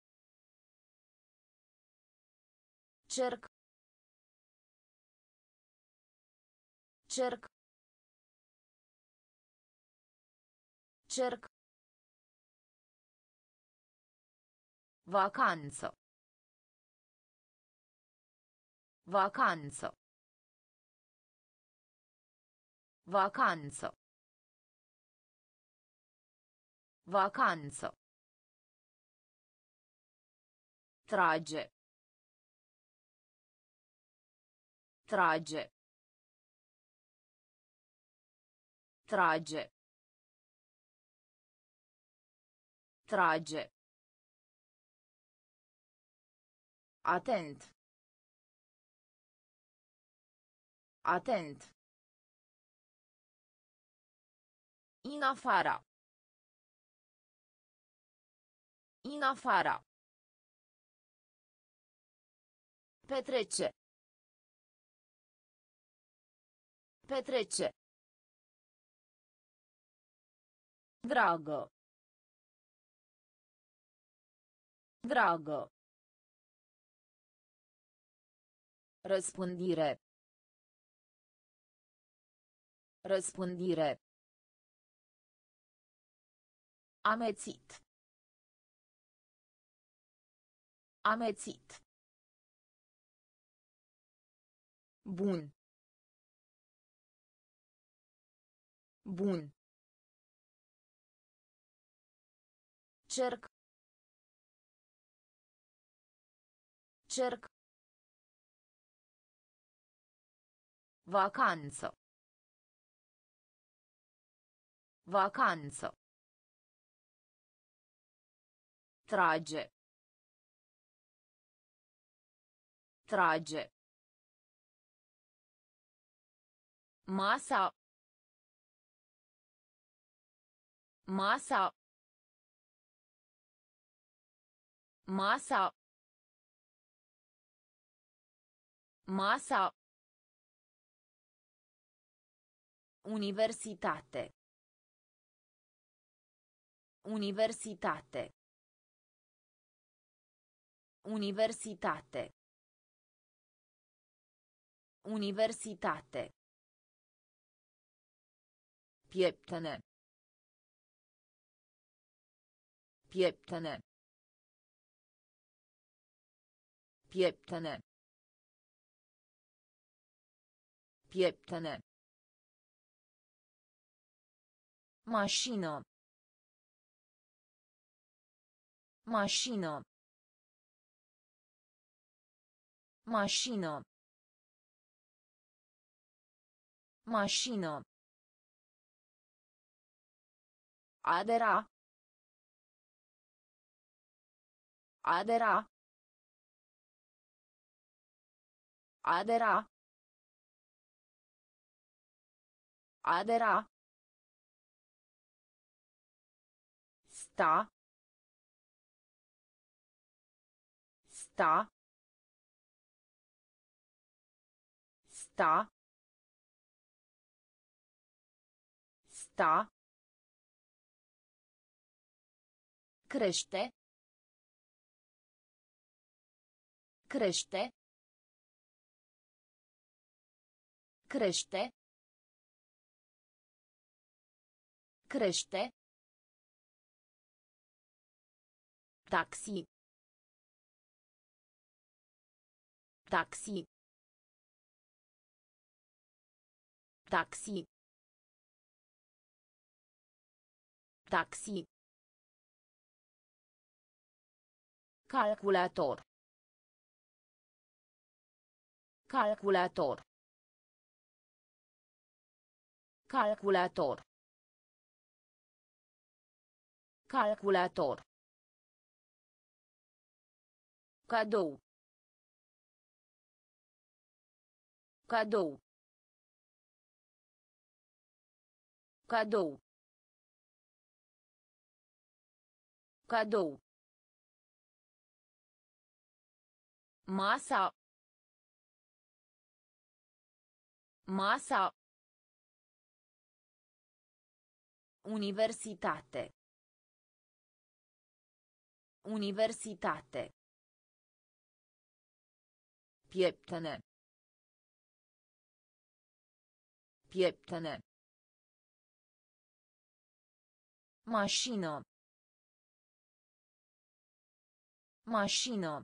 Cerc. Cerc. Cerc. Vacanță. Vacanță. Vacanță. Vacanță. Trage. Trage. Trage. Trage. Atent. Atent. In afara. In afara. Petrece. Petrece. Dragă. Dragă. Răspândire. Răspândire. Amețit. Amețit. Bun. Bun. Cerc. Cerc. Vacanță. Vacanță. Trage. Trage. Masa. Masa. Masa. Masa. Universitate. Universitate. Universitate. Universitate. Pieptene. Pieptene. Pieptene. Pieptene. Mașină. Mașină. Mașină. Mașină. Adera. Adera. Adera. Adera. Sta. Sta. Sta. Sta. Crește. Crește. Crește. Crește. Taxi. Taxi. Taxi. Taxi. Calculator. Calculator. Calculator. Calculator. Cadou. Cadou. Cadou. Cadou. Masa. Masa. Universitate. Universitate. Pieptene. Pieptene. Mașină. Mașină.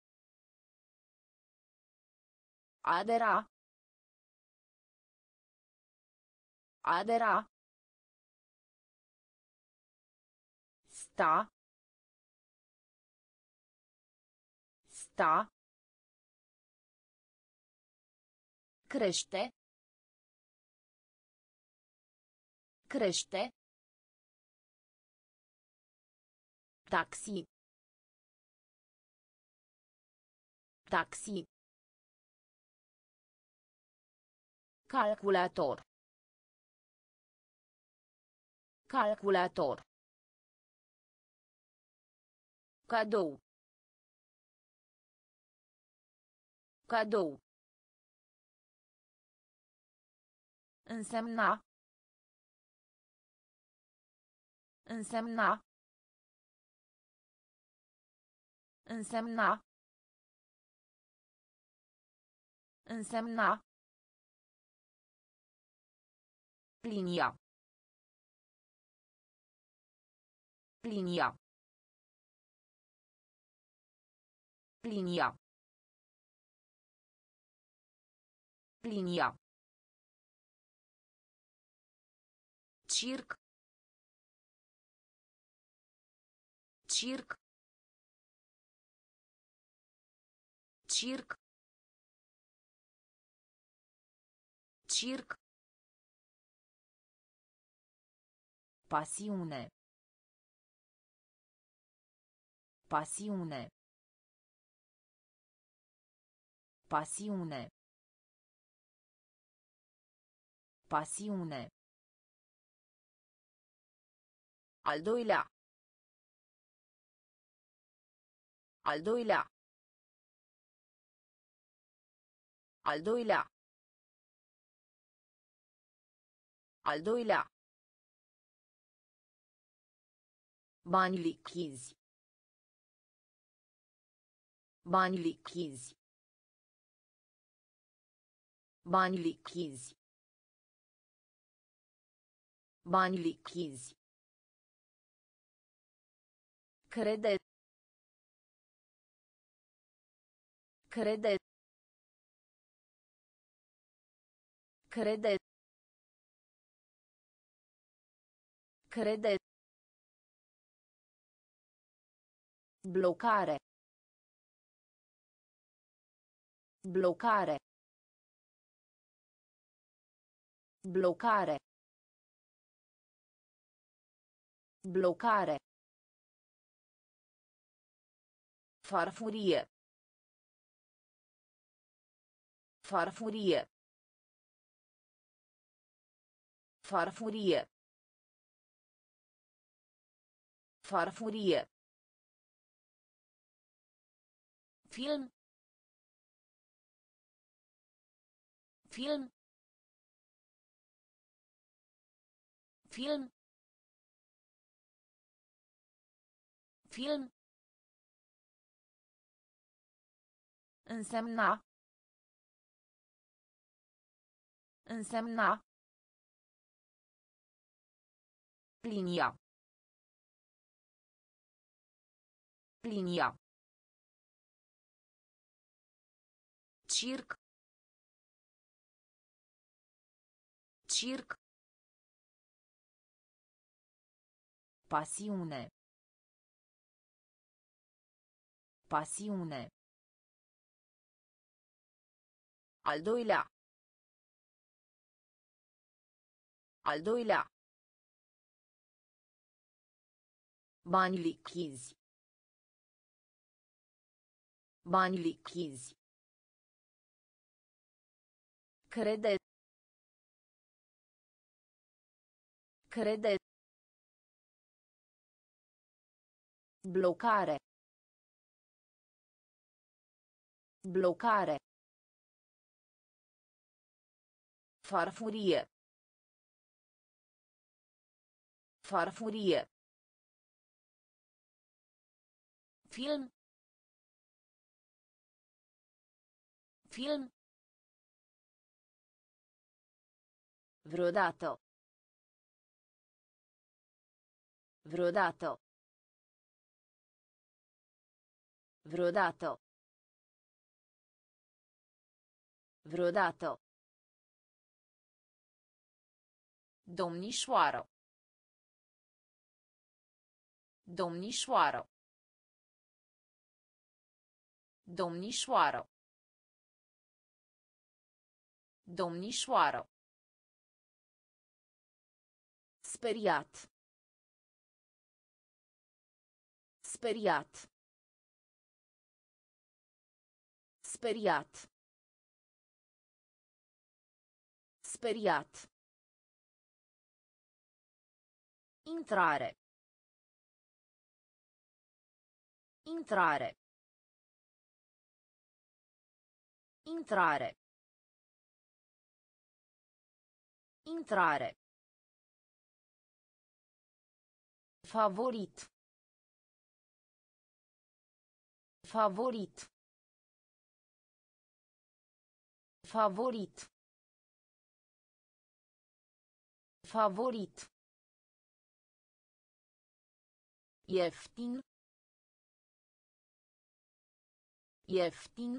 Adera. Adera. Sta. Sta. Crește. Crește. Taxi. Taxi. Calculator. Calculator. Cadou. Cadou. Însemna. Însemna. Însemna. Însemna. Linia. Linia. Linia. Linia. Circ. Circ. Circ. Circ. Pasiune. Pasiune. Pasiune. Pasiune. Al doilea. Al doilea. Al doilea. Al doilea. Bani lichizi. Bani lichizi. Bani lichizi. Bani lichizi. Crede. Crede. Crede. Crede. Blocare. Blocare. Blocare. Blocare. Farfurie. Farfurie. Farfurie. Farfurie. Film. Film. Film. Film. Însemna. Însemna. Linia. Linia. Circ. Circ. Pasiune. Pasiune. Al doilea. Al doilea. Bani lichizi. Bani lichizi. Crede. Crede. Blocare. Blocare. Farfurie. Farfurie. Film. Film. Vreodată. Vreodată. Vreodată. Vreodată. Domnișoară. Domnișoară. Domnișoară. Domnișoară. Speriat. Speriat. Speriat. Speriat. Intrare. Intrare. Intrare. Intrare. Favorit. Favorit. Favorit. Favorit. Ieftin. Ieftin.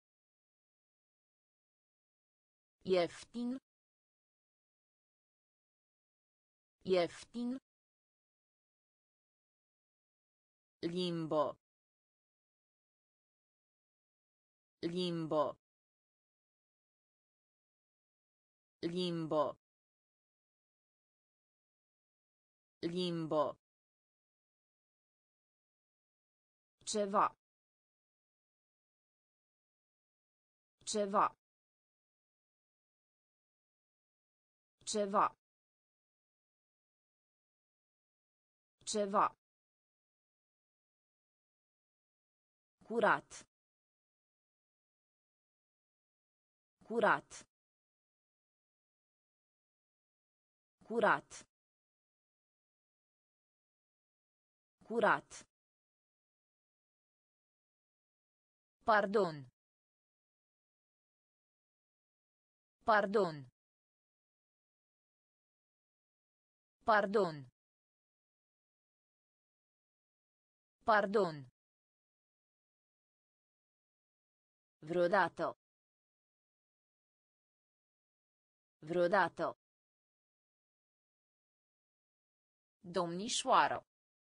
Ieftin. Ieftin. Limbo. Limbo. Limbo. Limbo. Ceva. Ceva. Ceva. Ceva. Curat. Curat. Curat. Curat. Pardon. Pardon. Pardon. Pardon. Vreodată. Vreodată. Domnișoară.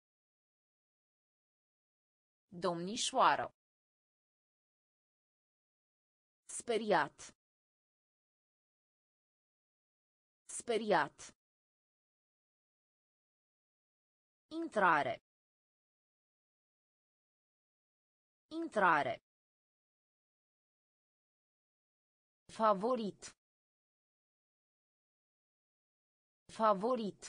Domnișoară. Speriat. Speriat. Intrare. Intrare. Favorit. Favorit.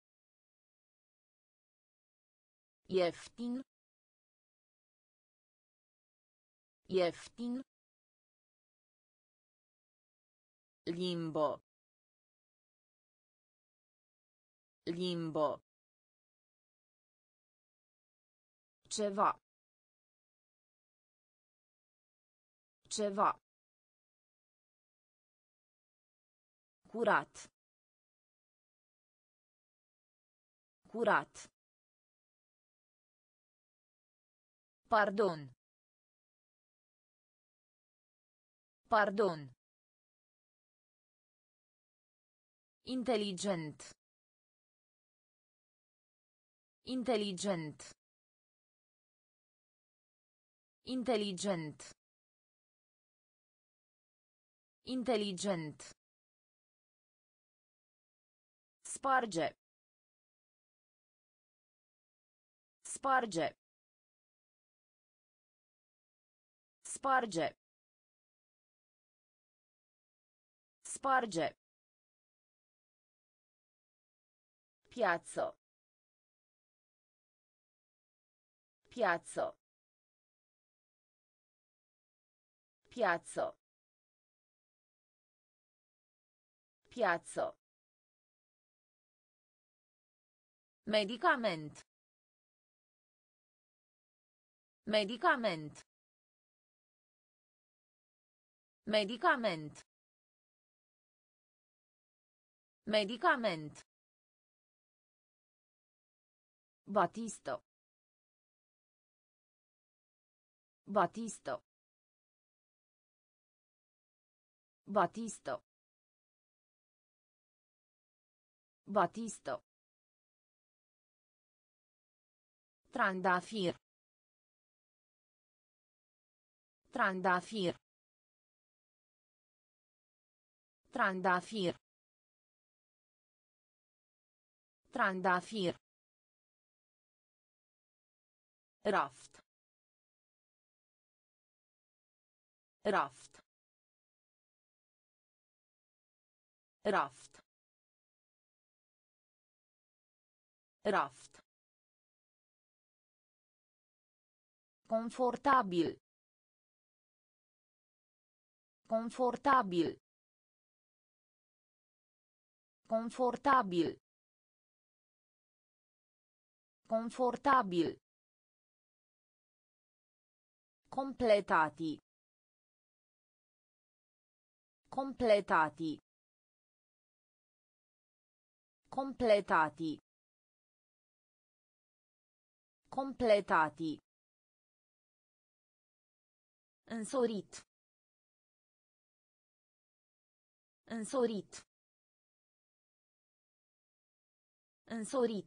Ieftin. Ieftin. Limbo. Limbo. Ceva. Ceva. Curat. Curat. Pardon. Pardon. Inteligent. Inteligent. Inteligent. Inteligent. Sparge. Sparge. Sparge. Sparge. Piazzo. Piazzo. Piazzo. Piazzo. Medicament. Medicament. Medicament. Medicament. Batisto. Batisto. Batisto. Batisto. Trandafir. Trandafir. Trandafir. Trandafir. Raft. Raft. Raft. Raft. Confortabil. Confortabil. Confortabil. Confortabil. Completati. Completati. Completati. Completati. Însorit. Însorit. Însorit.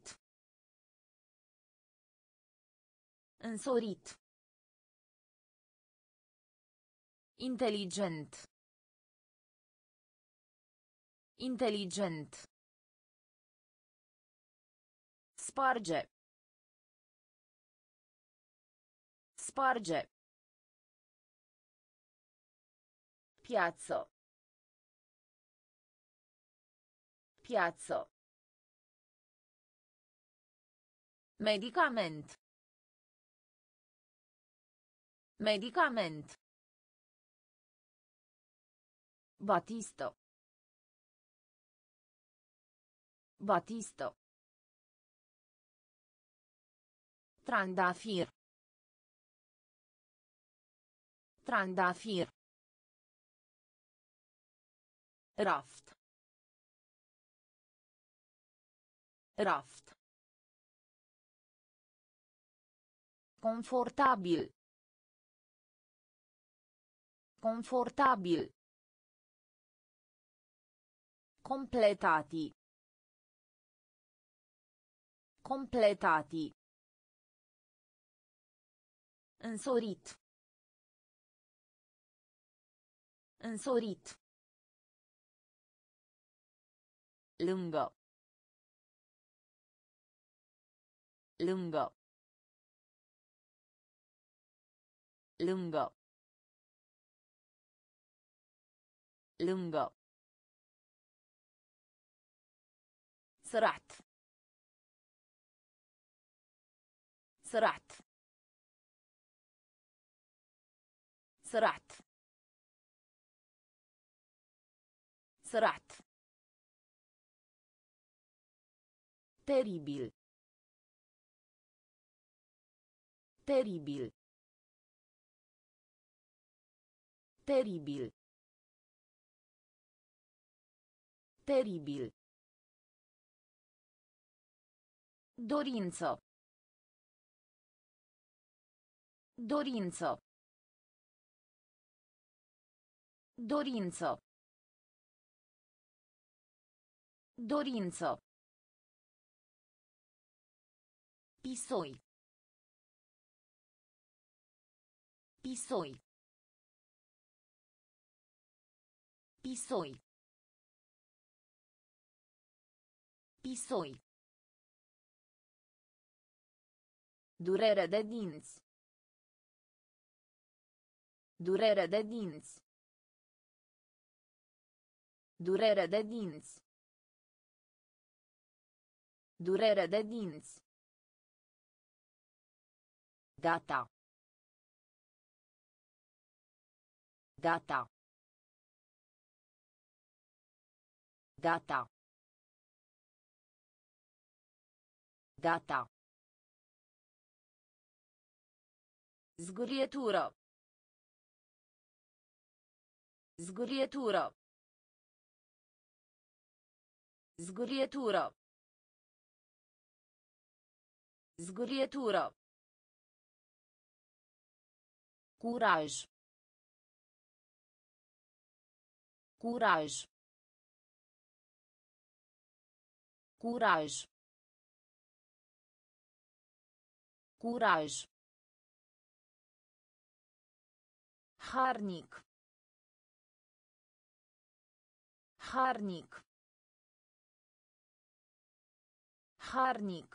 Însorit. Inteligent. Inteligent. Sparge. Sparge. Piazzo. Piazzo. Medicament. Medicament. Batisto. Batisto. Trandafir. Trandafir. Raft. Raft. Confortabil. Confortabil. Completati. Completati. Însorit. Însorit. Lângă. Lângă. Lângă. Lângă. سرعت. سرعت. سرعت. سرعت. Teribil. Teribil. Teribil. Teribil. Dorință. Dorință. Dorință. Dorință. Pisoi. Pisoi. Pisoi. Pisoi. Durere de dinți. Durere de dinți. Durere de dinți. Durere de dinți. Data. Data. Data. Data. Zgurietură. Zgurietură. Zgurietură. Zgurietură. Curaj. Curaj. Curaj. Curaj. Harnic. Harnic. Harnic.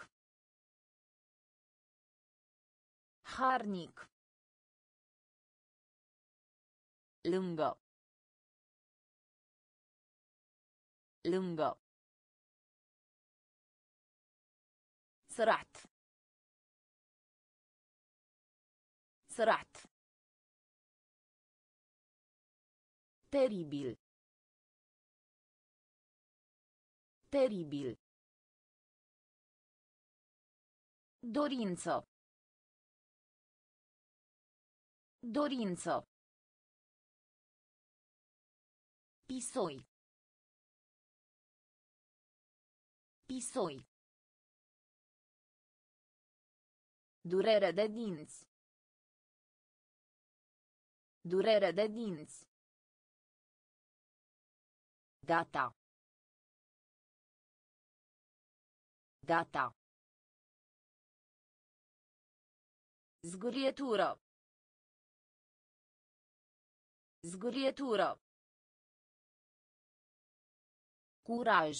Harnic. Lângă. Lângă. سرعت. سرعت. Teribil. Teribil. Dorință. Dorință. Pisoi. Pisoi. Durere de dinți. Durere de dinți. Data. Data. Zgârietură. Zgârietură. Curaj.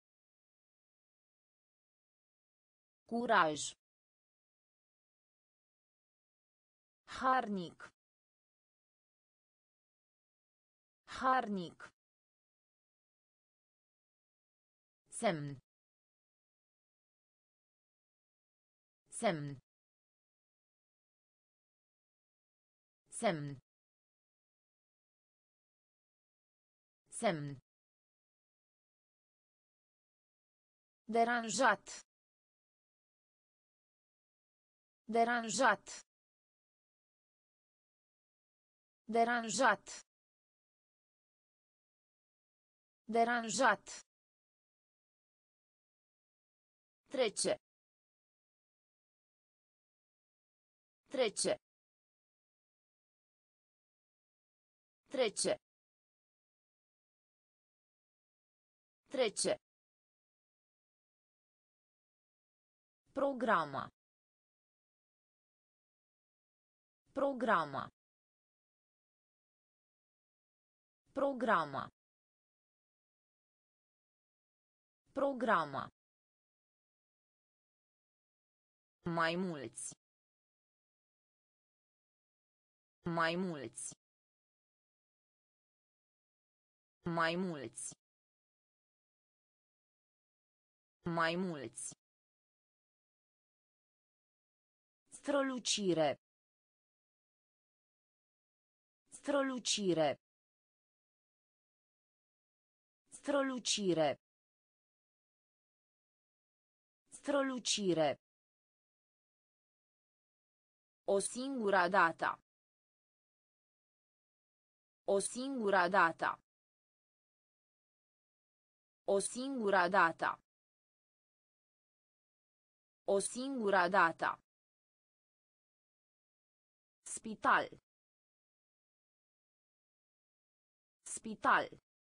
Curaj. Harnic. Harnic. Semn. Semn. Semn. Semn. Deranjat. Deranjat. Deranjat. Deranjat. Trece. Trece. Trece. Trece. Programa. Programa. Programa. Programa. Mai mulți. Mai mulți. Mai mulți. Mai mulți. Strălucire. Strălucire. Strălucire. Strălucire. O singură dată. O singură dată. O singură dată. O singură dată. Spital. Spital.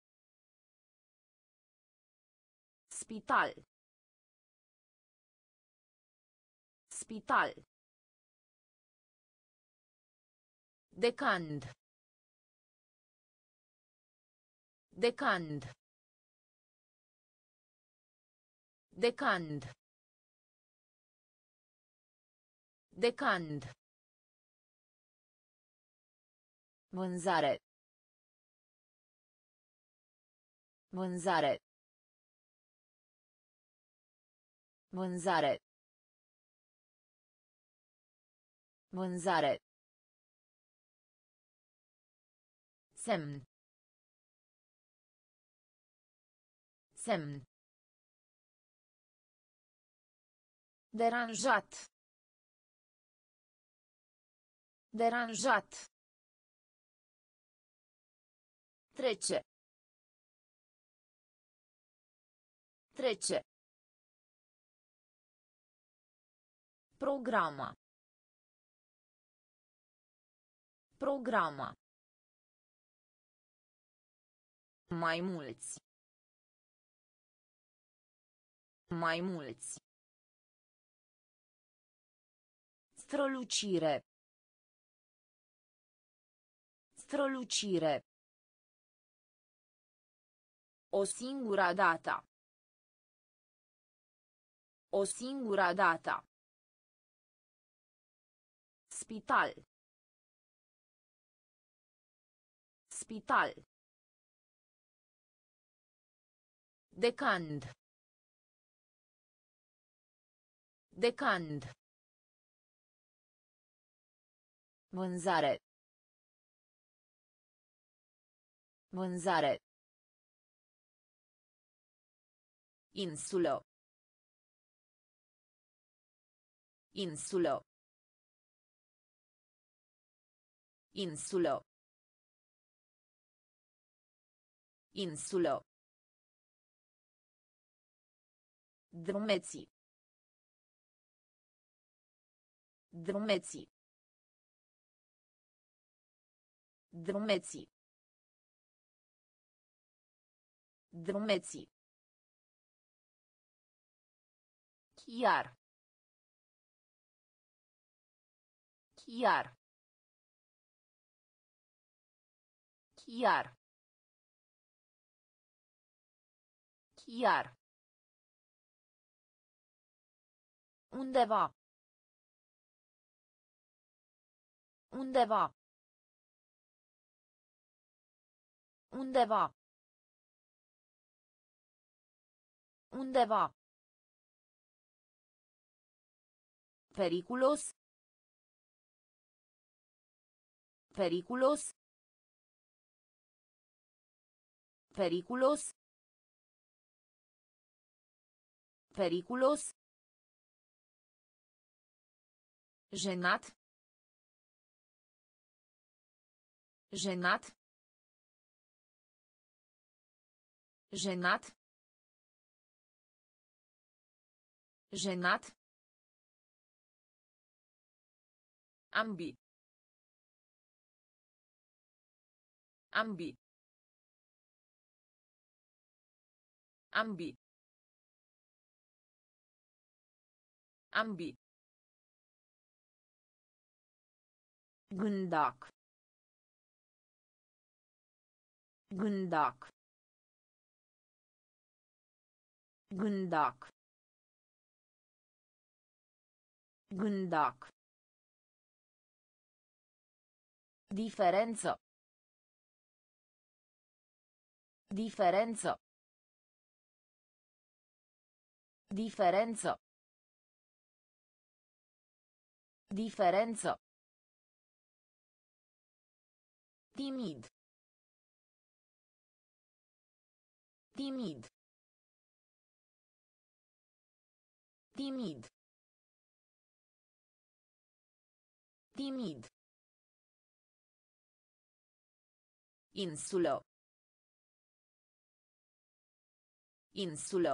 Spital. Spital. Decand. Decand. Decand. Decand. Vânzare. Vânzare. Vânzare. Vânzare. Semn. Semn. Deranjat. Deranjat. Trece. Trece. Programa. Programa. Mai mulți. Mai mulți. Strălucire. Strălucire. O singură dată. O singură dată. Spital. Spital. Decand. Decand. Vânzare. Vânzare. Insulă. Insulă. Insulă. Insulă. Drumeții. Drumeții. Drumeții. Drumeții. Chiar. Chiar. Chiar. Chiar. Undeva. Undeva. Undeva. Undeva. Periculos. Periculos. Periculos. Periculos. Jenat. Jenat. Jenat. Jenat. Ambi. Ambi. Ambi. Ambi. Gândac. Gândac. Gândac. Gândac. Diferență. Diferență. Diferență. Diferență. Timid. Timid. Timid. Timid. Insulă. Insulă.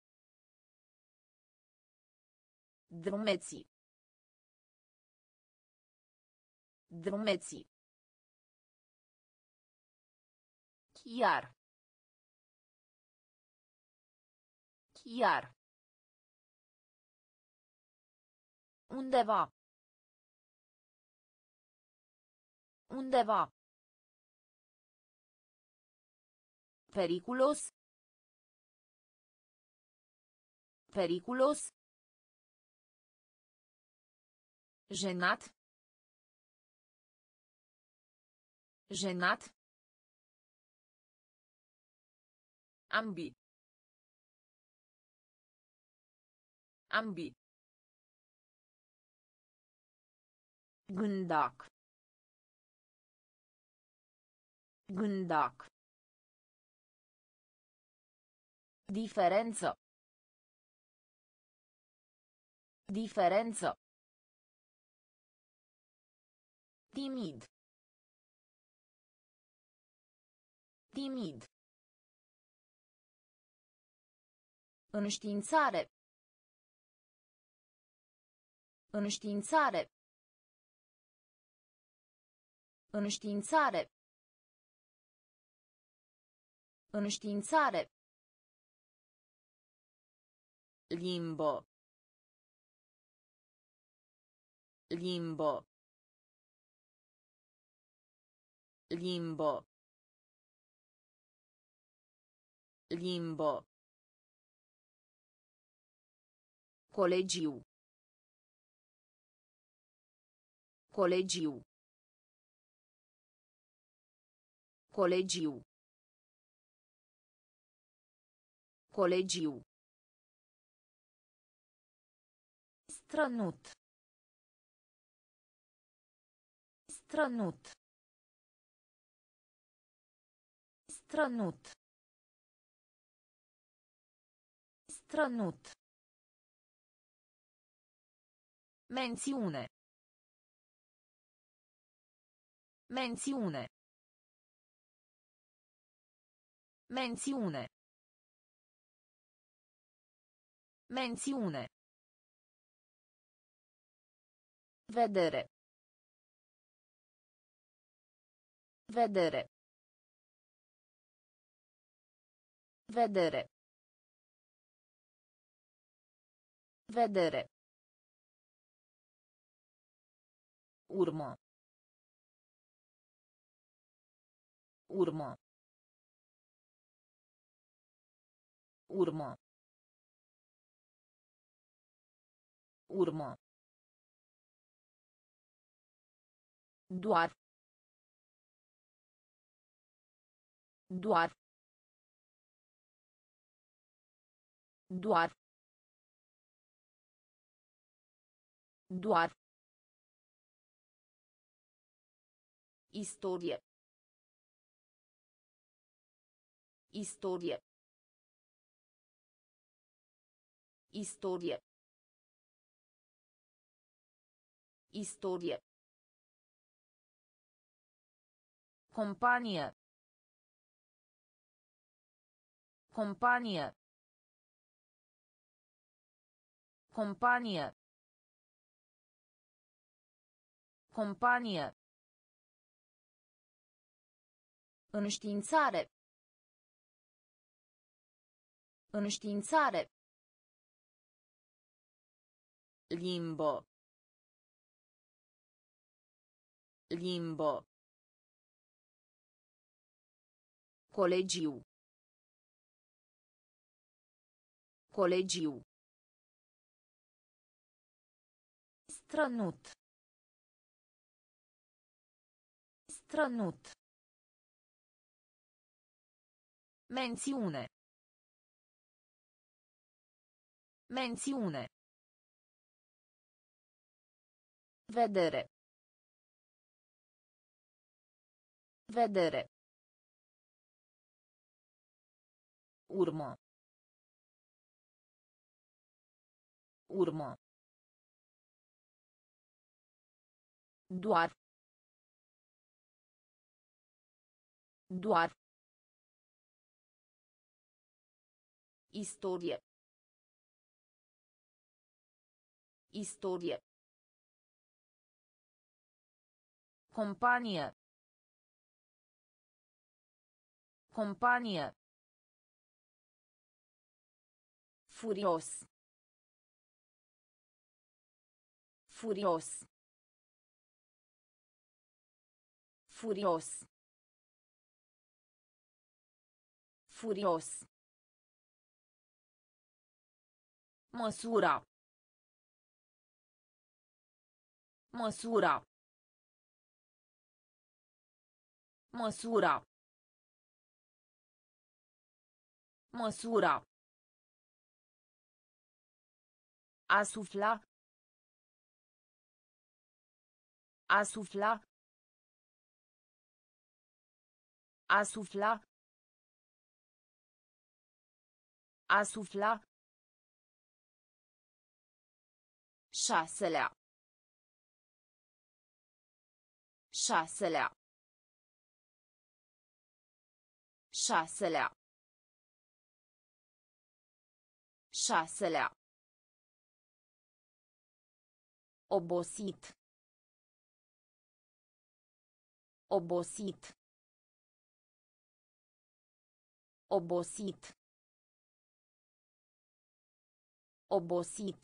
Drumeții. Drumeții. Chiar. Chiar. Undeva. Undeva. Periculos. Periculos. Jenat. Jenat. Ambi. Ambi. Gândac. Gândac. Diferență. Diferență. Timid. Timid. Înștiințare. Înștiințare. Înștiințare. Înștiințare. Limbo. Limbo. Limbo. Limbo. Colegiu. Colegiu. Colegiu. Colegiu. Strănut. Strănut. Strănut. Strănut. Mențiune. Mențiune. Mențiune. Mențiune. Vedere. Vedere. Vedere. Vedere. Urmă. Urmă. Urmă. Urmă. Doar. Doar. Doar. Doar. Istorie. Istorie. Istorie. Istorie. Companie. Companie. Companie. Companie. Înștiințare. Înștiințare. Limbo. Limbo. Colegiu. Colegiu. Strănut. Strănut. Mențiune. Mențiune. Vedere. Vedere. Urmă. Urmă. Doar. Doar. Istorie. Istorie. Companie. Companie. Furios. Furios. Furios. Furios. Măsura. Măsura. Măsura. Măsura. A sufla. A sufla. A sufla. A sufla. Șaselea. Șaselea. Șaselea. Șaselea. Obosit. Obosit. Obosit. Obosit.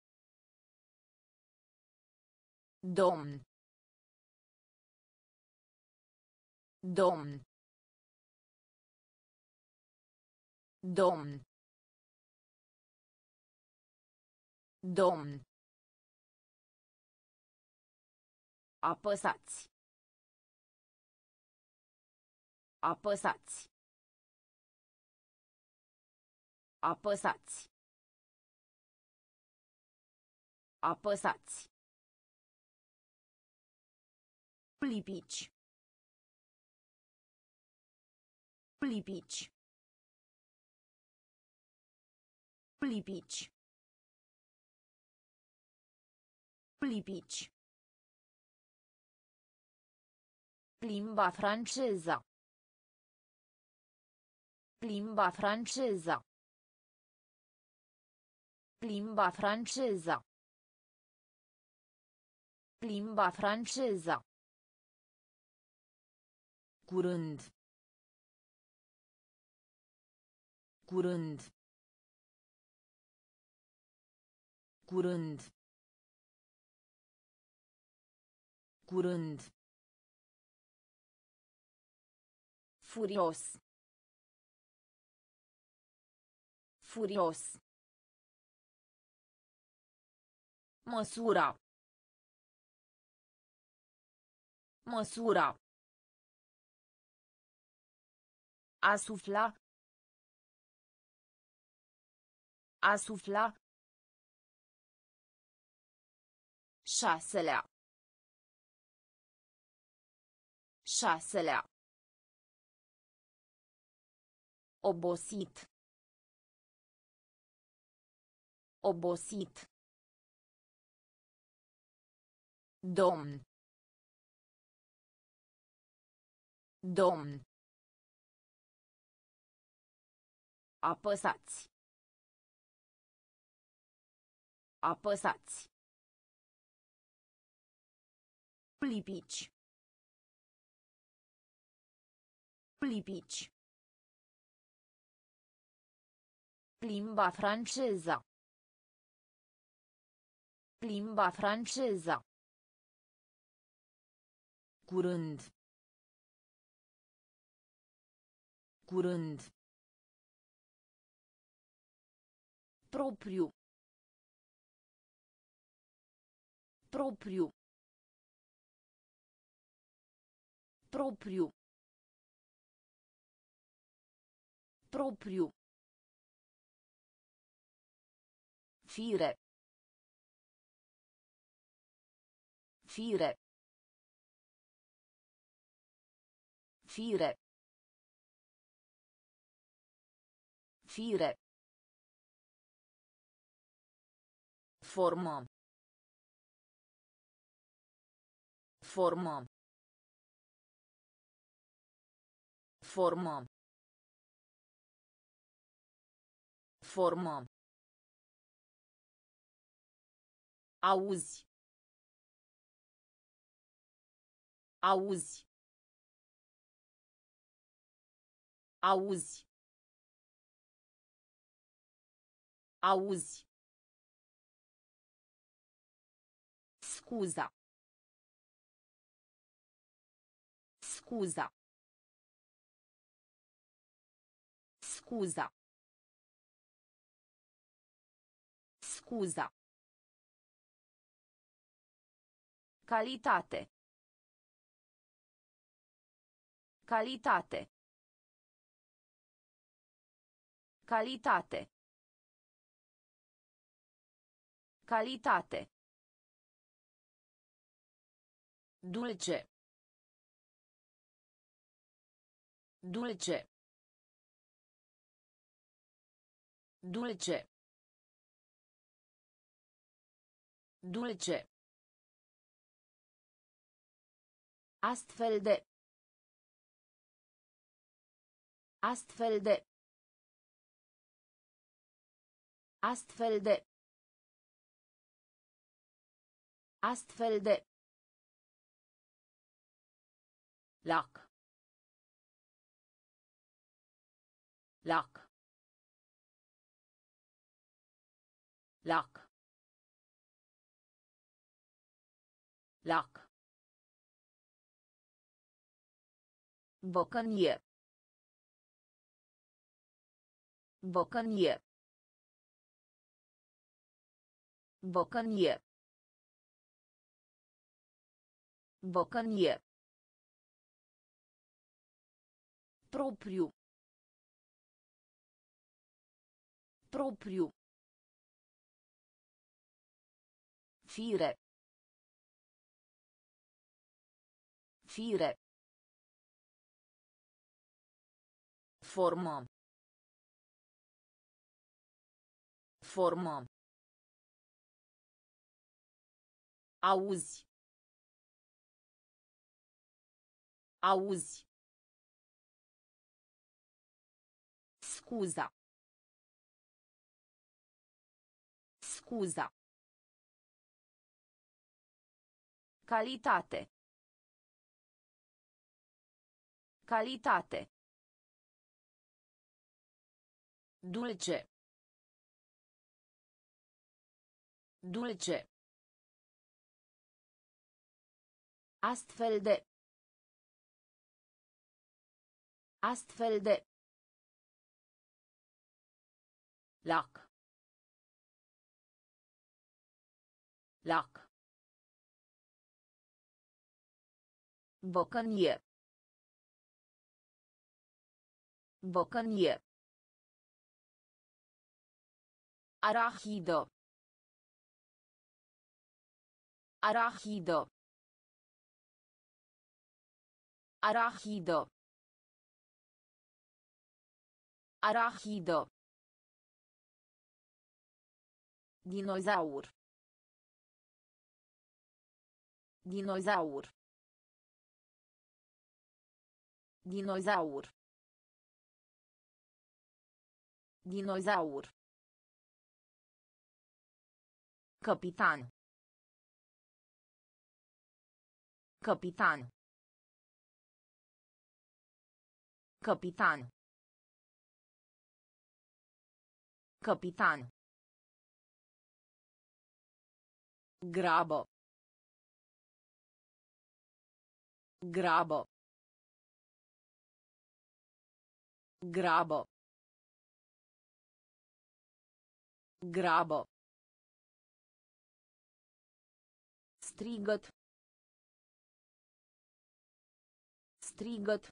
Domn. Domn. Domn. Domn. Apăsați. Apăsați. Apăsați. Apăsați. Lipici. Lipici. Lipici. Lipici. Limba franceză. Limba franceză. Limba franceză. Limba franceză. Curând. Curând. Curând. Curând. Furios. Furios. Măsura. Măsura. A sufla. A sufla. Șaselea. Șaselea. Obosit. Obosit. Domn. Domn. Apăsați. Apăsați. Lipici. Lipici. Limba franceză. Limba franceză. Curând. Curând. Propriu. Propriu. Propriu. Propriu. Fire. Fire. Fire. Fire. Formă. Formă. Formă. Formă. Auzi. Auzi. Auzi. Auzi. Scuza. Scuza. Scuza. Scuza. Calitate. Calitate. Calitate. Calitate. Dulce. Dulce. Dulce. Dulce. Astfel de. Astfel de. Astfel de. Astfel de. Lac. Lac. Lac. Lac. Bocănie. Bocănie. Bocănie. Bocănie. Propriu. Propriu. Fire. Fire. Formă. Formă. Auzi. Auzi. Scuza. Scuza. Calitate. Calitate. Dulce. Dulce. Astfel de. Astfel de. Lac. Lac. Bocănie. Bocănie. Arahido. Arahido. Arahido. Arahido. Dinozaur. Dinozaur. Dinozaur. Dinozaur. Capitan. Capitan. Capitan. Capitan. Grabă. Grabă. Grabă. Grabă. Strigăt. Strigăt.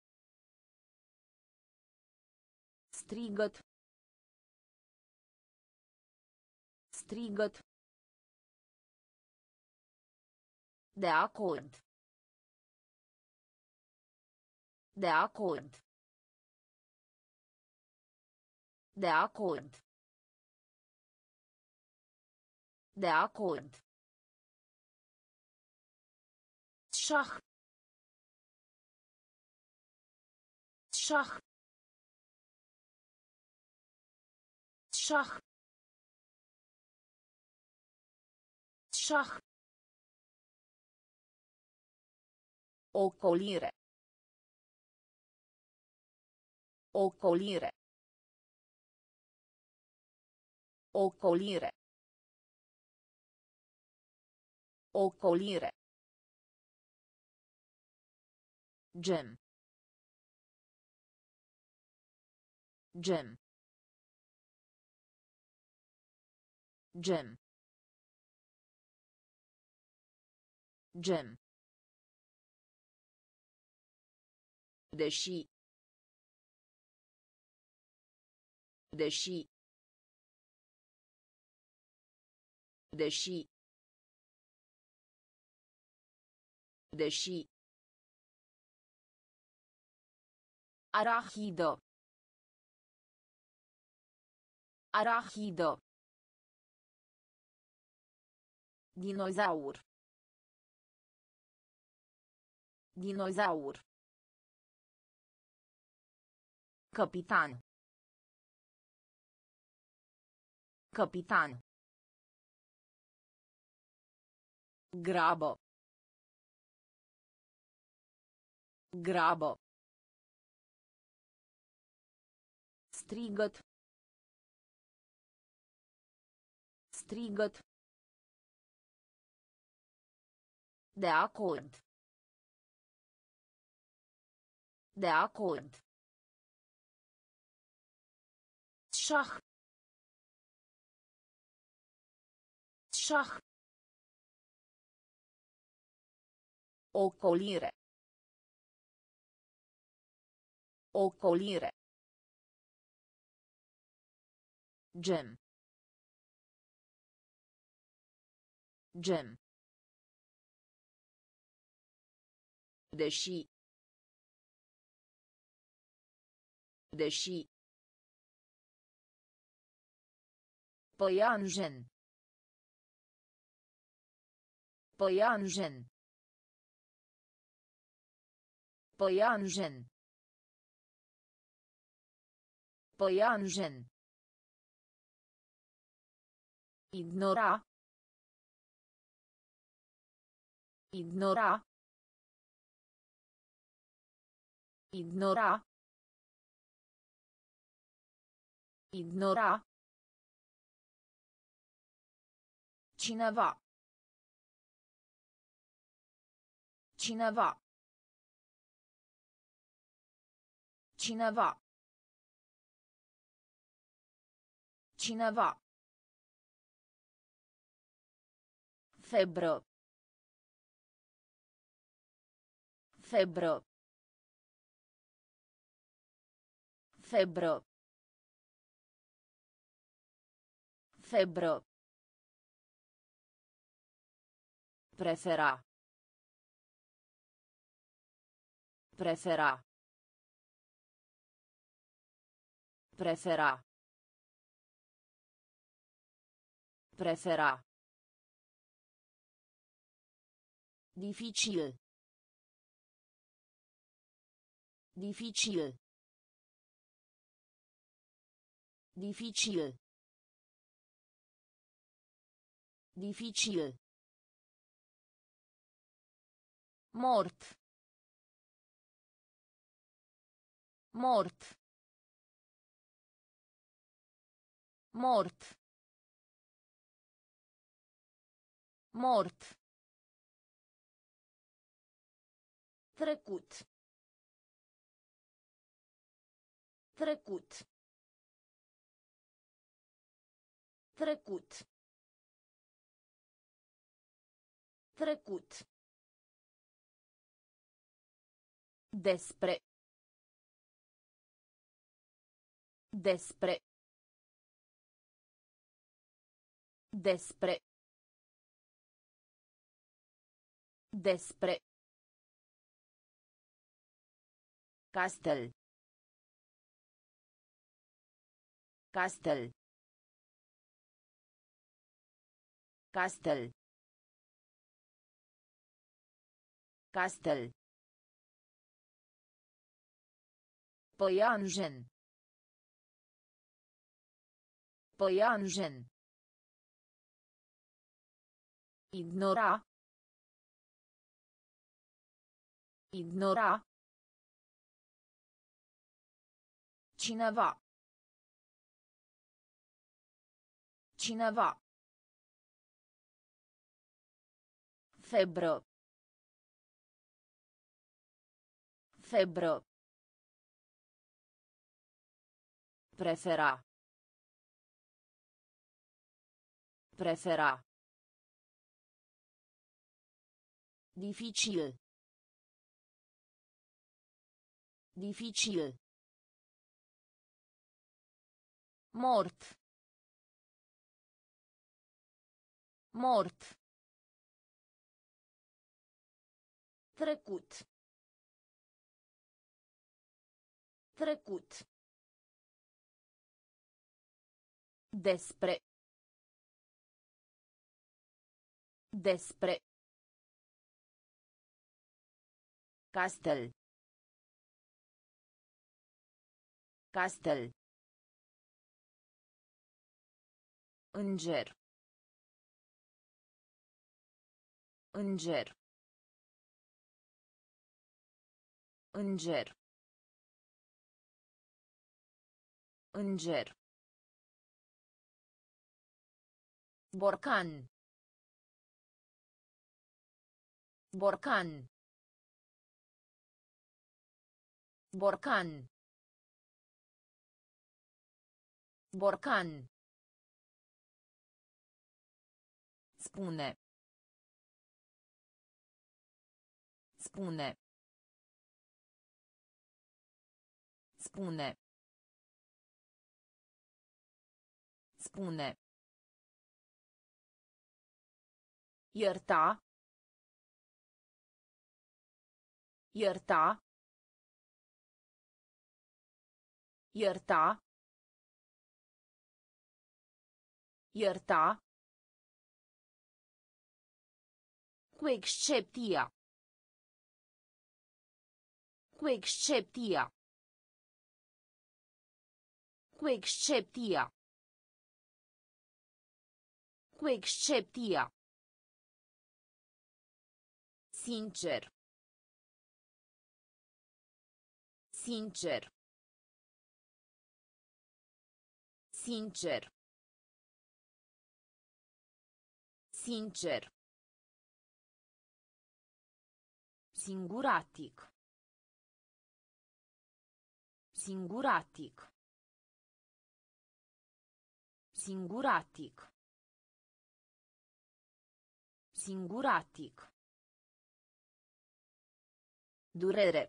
Strigăt. Strigăt. De acord. De acord. De acord. De acord. Șah. Șah. Șah. Șah. Ocolire. Ocolire. Ocolire. Ocolire. Gem. Gem. Gem. Gem. Deși. Deși. Deși. Deși. Arahido. Arahido. Dinozaur. Dinozaur. Capitan. Capitan. Grabă. Grabă. Strigăt. Strigăt. De acord. De acord. Șah. Șah. Ocolire. Ocolire. Gem. Gem. Deși. Deși. Păianjen. Păianjen. Păianjen. Păianjen. Ignora. Ignora. Ignora. Ignora. Cineva. Cineva. Cineva. Cineva. Febră. Febră. Febră. Febră. Prefera. Prefera. Prefera. Prefera. Dificil. Dificil. Dificil. Dificil. Mort. Mort. Mort. Mort. Trecut. Trecut. Trecut. Trecut. Despre. Despre. Despre. Despre. Castel. Castel. Castel. Castel. Păianjen. Păianjen. Ignora. Ignora. Cineva. Cineva. Febră. Febră. Prefera. Prefera. Dificil. Dificil. Mort. Mort. Trecut. Trecut. Despre. Despre. Castel. Castel. Înger. Înger. Înger. Înger. Borcan. Borcan. Borcan. Borcan. Spune. Spune. Spune. Spune. Ierta. Ierta. Ierta. Ierta. Cu excepția. Cu excepția. Cu excepția. Cu excepția. Sincer. Sincer. Sincer. Sincer. Singuratic. Singuratic. Singuratic. Singuratic. Durere.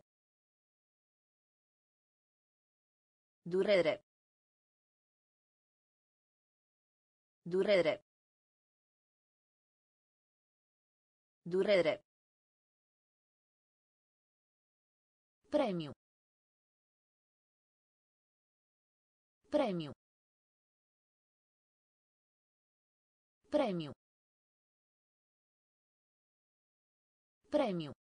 Durere. Durere. Durere. Premiu. Premiu. Premiu. Premiu.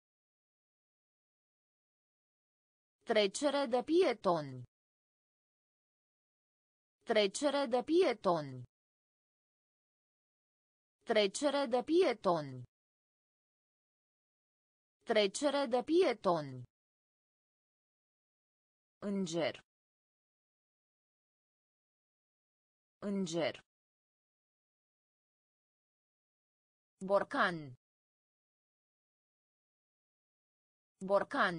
Trecere de pietoni. Trecere de pietoni. Trecere de pietoni. Trecere de pietoni. Înger. Înger. Borcan. Borcan.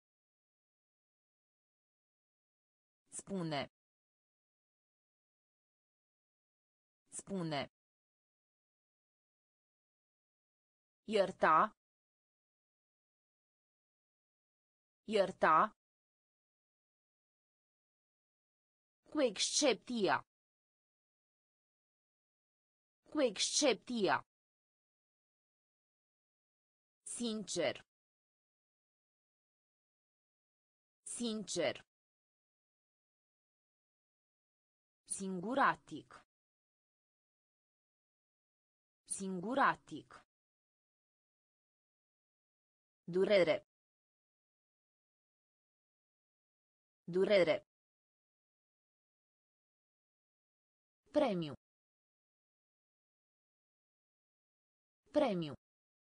Spune. Spune. Ierta. Ierta. Cu excepția. Cu excepția. Sincer. Sincer. Singuratic. Singuratic. Durere. Durere. Premiu. Premiu.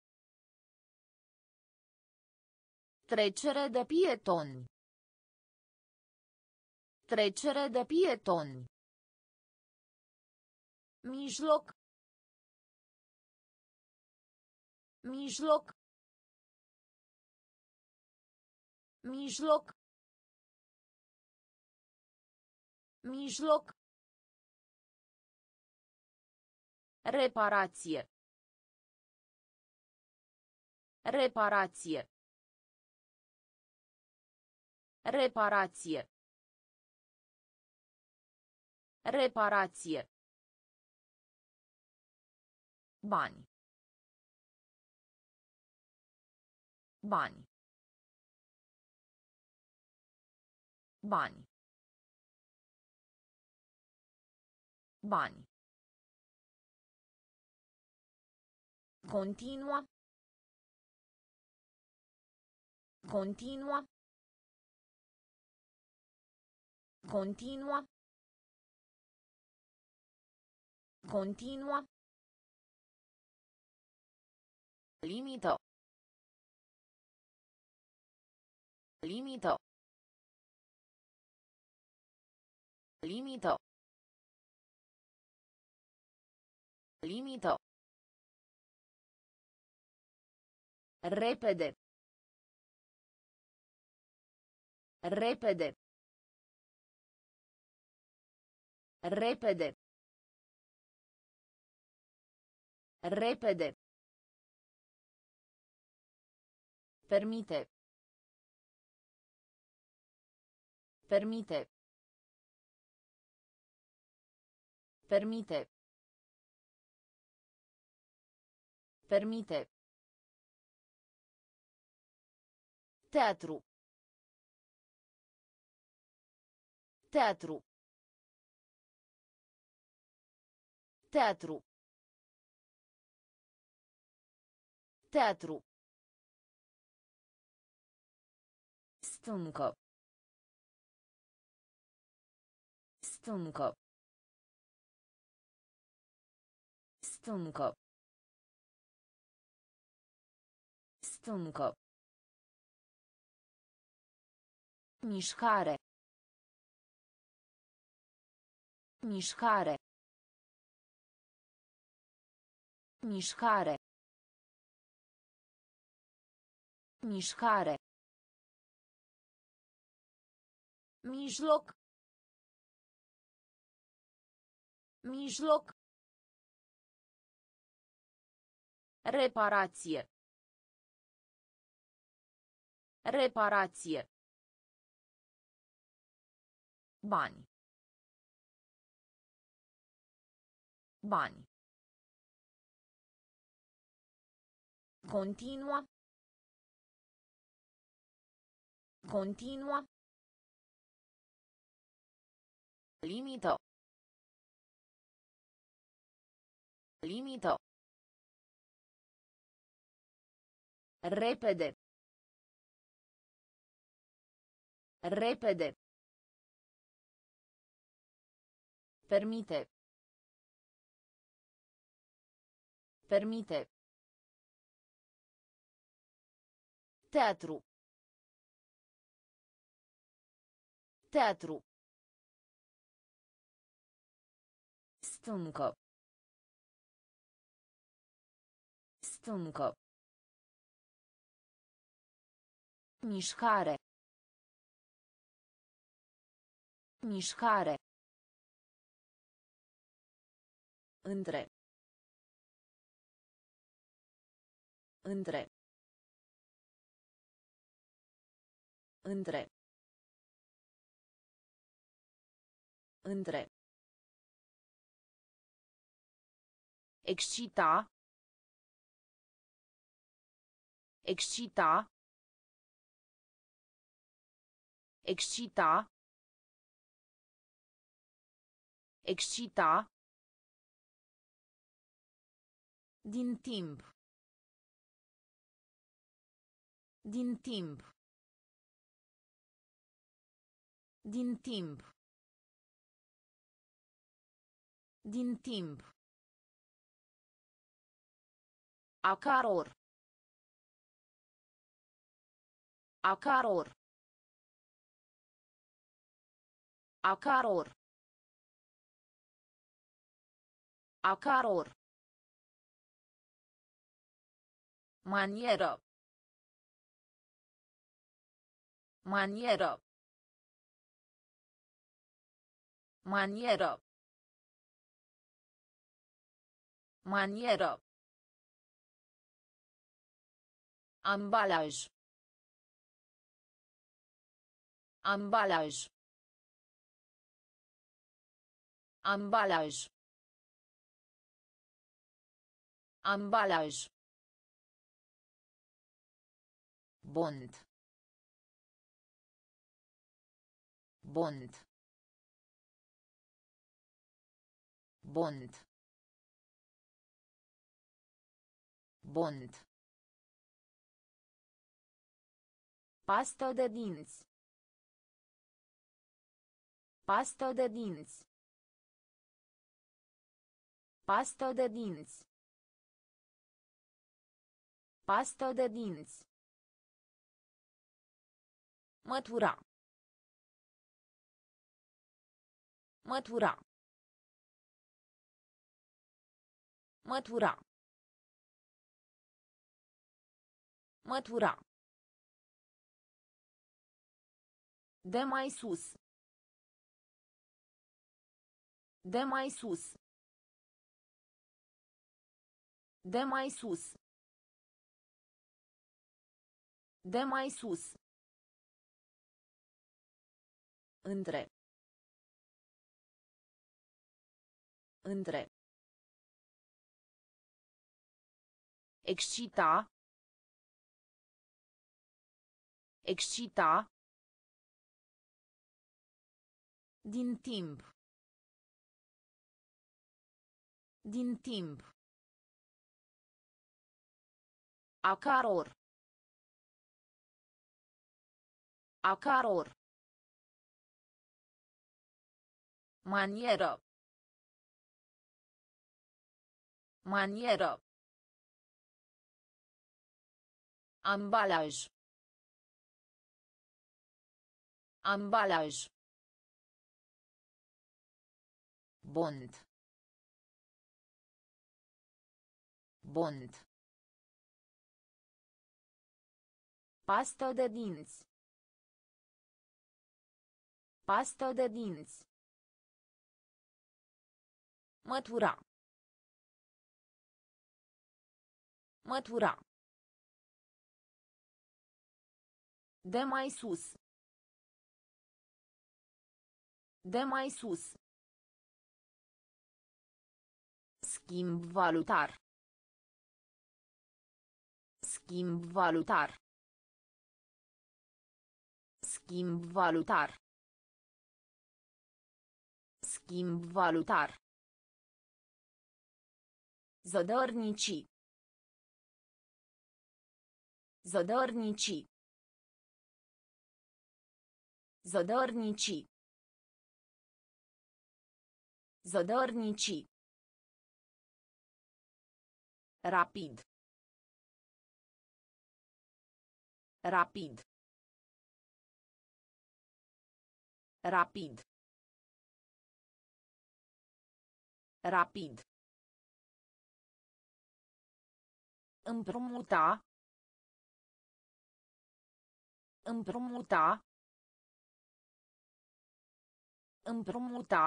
Trecere de pietoni. Trecere de pietoni. Mijloc. Mijloc. Mijloc. Mijloc. Reparație. Reparație. Reparație. Reparație. Bani. Bani. Bani. Bani. Continua. Continua. Continua. Continua. Limită. Limită. Limită. Limită. Repede. Repede. Repede. Repede. Permite. Permite. Permite. Permite. Teatru. Teatru. Teatru. Teatru. Stâncă. Stâncă. Stâncă. Stâncă. Mișcare. Mișcare. Mișcare. Mișcare. Mijloc. Mijloc. Reparație. Reparație. Bani. Bani. Continua. Continua. Limită. Limită. Repede. Repede. Permite. Permite. Teatru. Teatru. Stâncă. Stâncă. Mișcare. Mișcare. Între. Între. Între. Între. Excita. Excita. Excita. Excita. Din timp. Din timp. Din timp. Din timp. Acaror. Acaror. Acaror. Acaror. Manieră. Manieră. Manieră. Manieră. Ambalaj. Ambalaj. Ambalaj. Ambalaj. Bond. Bond. Bond. Bond. Pastă de dinți. Pastă de dinți. Pastă de dinți. Pastă de dinți. Mătura. Mătura. Mătura. Mătura. De mai sus. De mai sus. De mai sus. De mai sus. Între. Între. Excita. Excita. Din timp. Din timp. Acaror. Acaror. Manieră. Manieră. Ambalaj. Ambalaj. Bond. Bond. Pastă de dinți. Pastă de dinți. Mătura. Mătura. De mai sus. De mai sus. Schimb valutar. Schimb valutar. Schimb valutar. Schimb valutar. Zădărnici. Zădărnici. Zădărnici. Zădărnici. Rapid. Rapid. Rapid. Rapid. Împrumuta. Împrumuta. Împrumuta.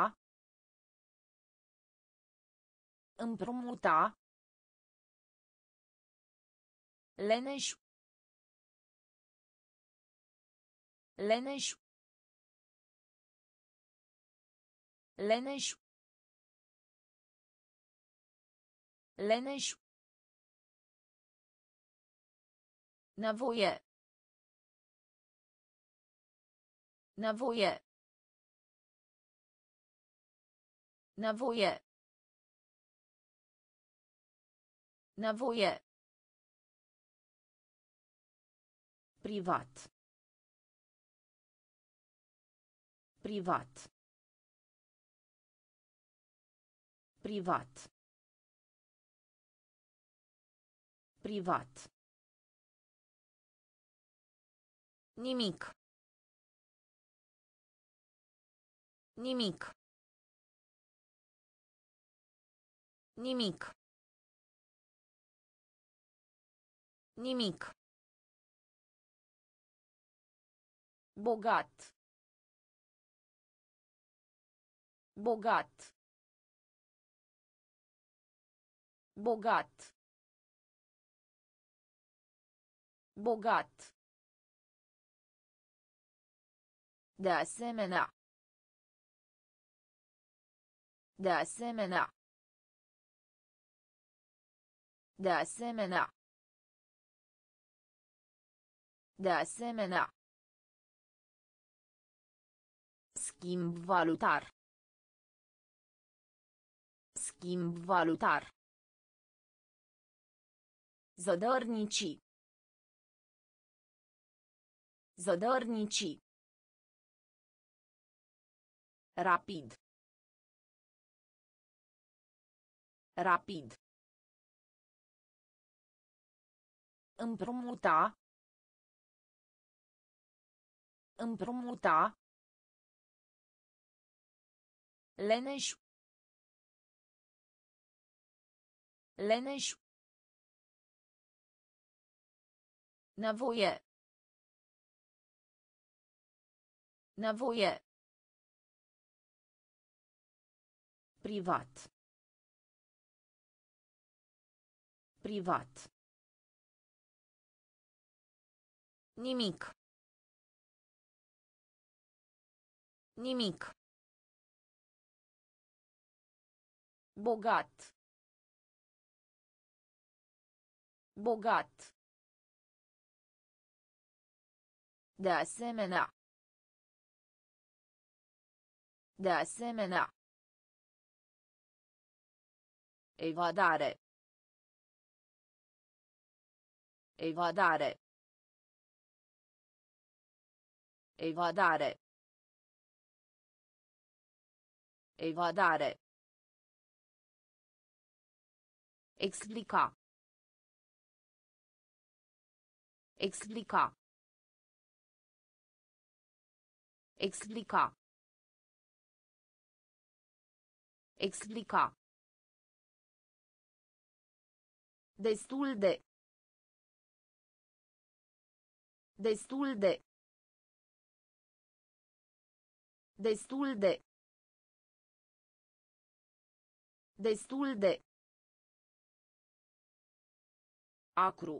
Împrumuta. Leneș. Leneș. Leneș. Leneș. Nevoie. Nevoie. Nevoie. Nevoie. Privat. Privat. Privat. Privat. Nimic. Nimic. Nimic. Nimic. Bogat. Bogat. Bogat. Bogat. De asemenea. De asemenea. De asemenea. De asemenea. Schimb valutar. Schimb valutar. Zădărnici. Zădărnici. Rapid. Rapid. Împrumuta. Împrumuta. Leneș. Leneș. Nevoie. Nevoie. Privat. Privat. Nimic. Nimic. Bogat. Bogat. De asemenea. De asemenea. Evadare. Evadare. Evadare. Evadare. Explica. Explica. Explica. Explica. Destul de. Destul de. Destul de. Destul de. Acru.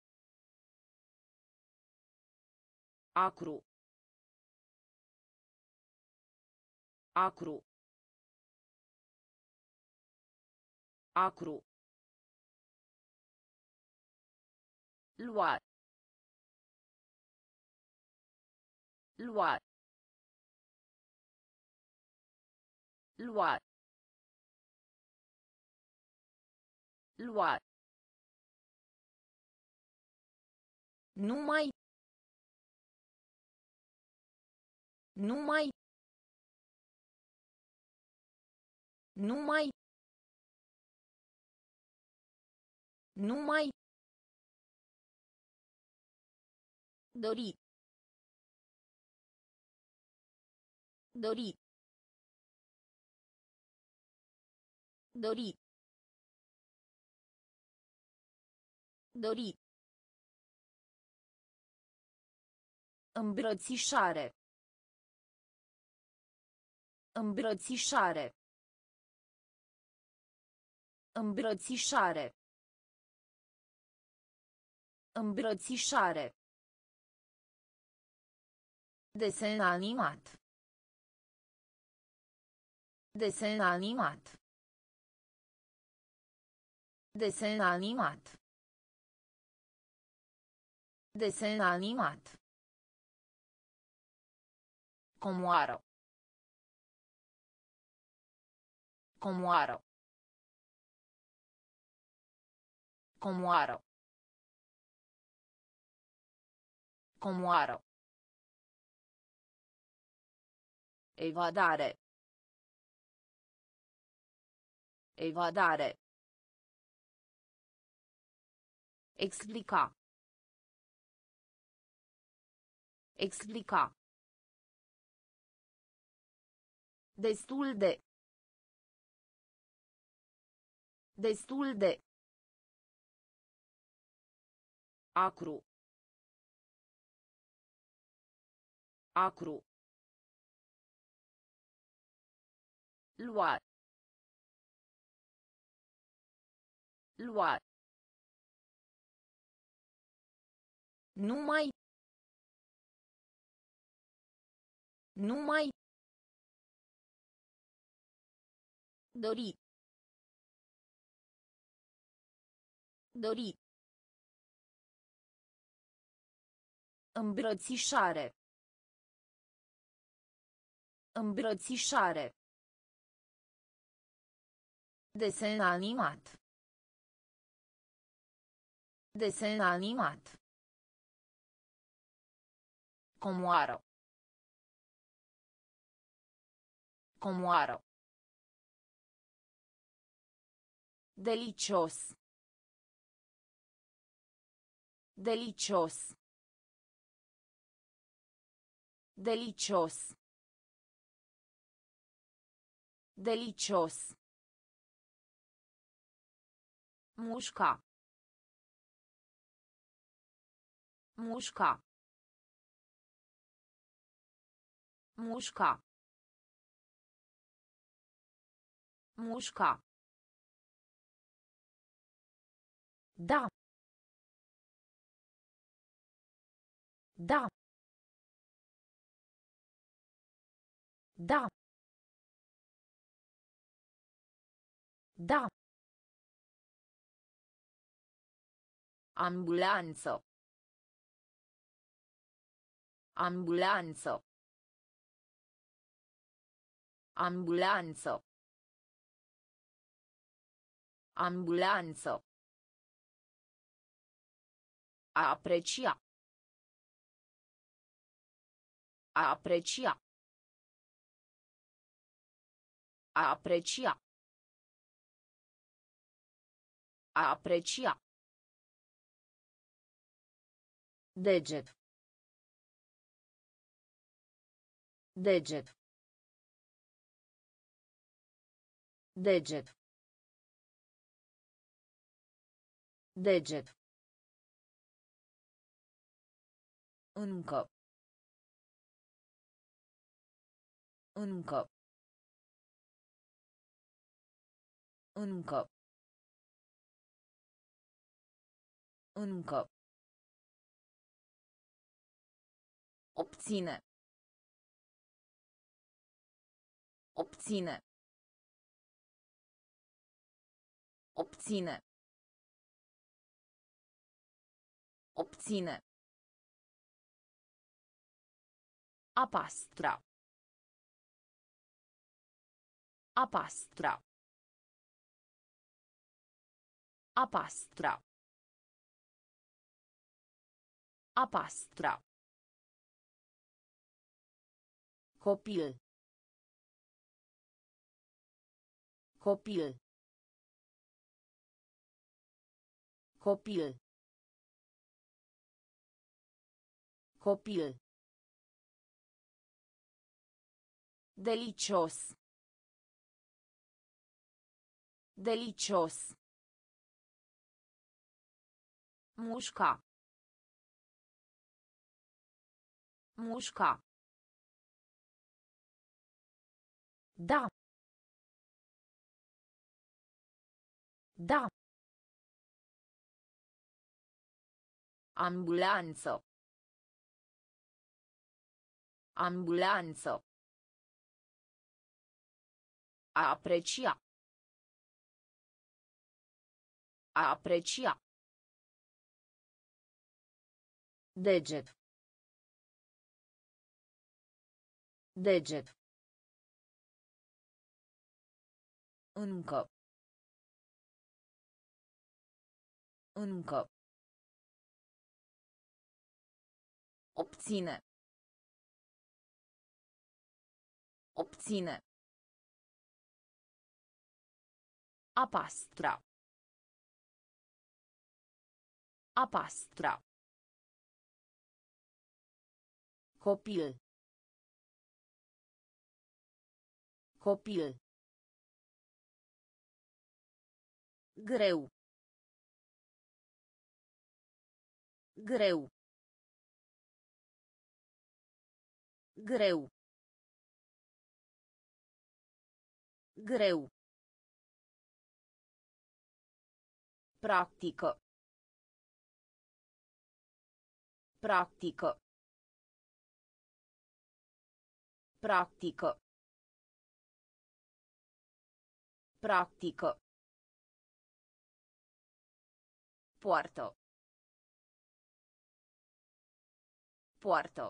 Acru. Acru. Acru. Lua. Lua. Lua. Lua. Numai. Numai. Numai. Numai. Dori. Dori. Dori. Dori. Îmbrățișare. Îmbrățișare. Îmbrățișare. Îmbrățișare. Desen animat. Desen animat. Desen animat. Desen animat. Comoară. Comoară. Comoară. Comoară. Evadare. Evadare. Explica. Explica. Destul de. Destul de. Acru. Acru. Lua. Lua. Numai. Numai. Dori. Dori. Îmbrățișare. Îmbrățișare. Desen animat. Desen animat. Comoară. Comoară. Delicios. Delicios. Delicios. Delicios. Mușca. Mușca. Mușca. Mușca. Da. Da. Da. Da. Ambulanță. Ambulanță. Ambulanță. Ambulanță. A aprecia. A aprecia. A aprecia. A aprecia. Deget. Deget. Deget. Deget. Încă. Încă. Încă. Încă. Obține. Obține. Obține. Obține. A pastra. A pastra. A pastra. A pastra. Copil. Copil. Copil. Copil. Delicios. Delicios. Mușca. Mușca. Da. Da. Ambulanță. Ambulanță. A aprecia. A aprecia. Deget. Deget. Încă. Încă. Obține. Obține. A pastra. A pastra. Copil. Copil. Greu. Greu. Greu. Greu. Practică. Practică. Practică. Practică. Poartă. Poartă.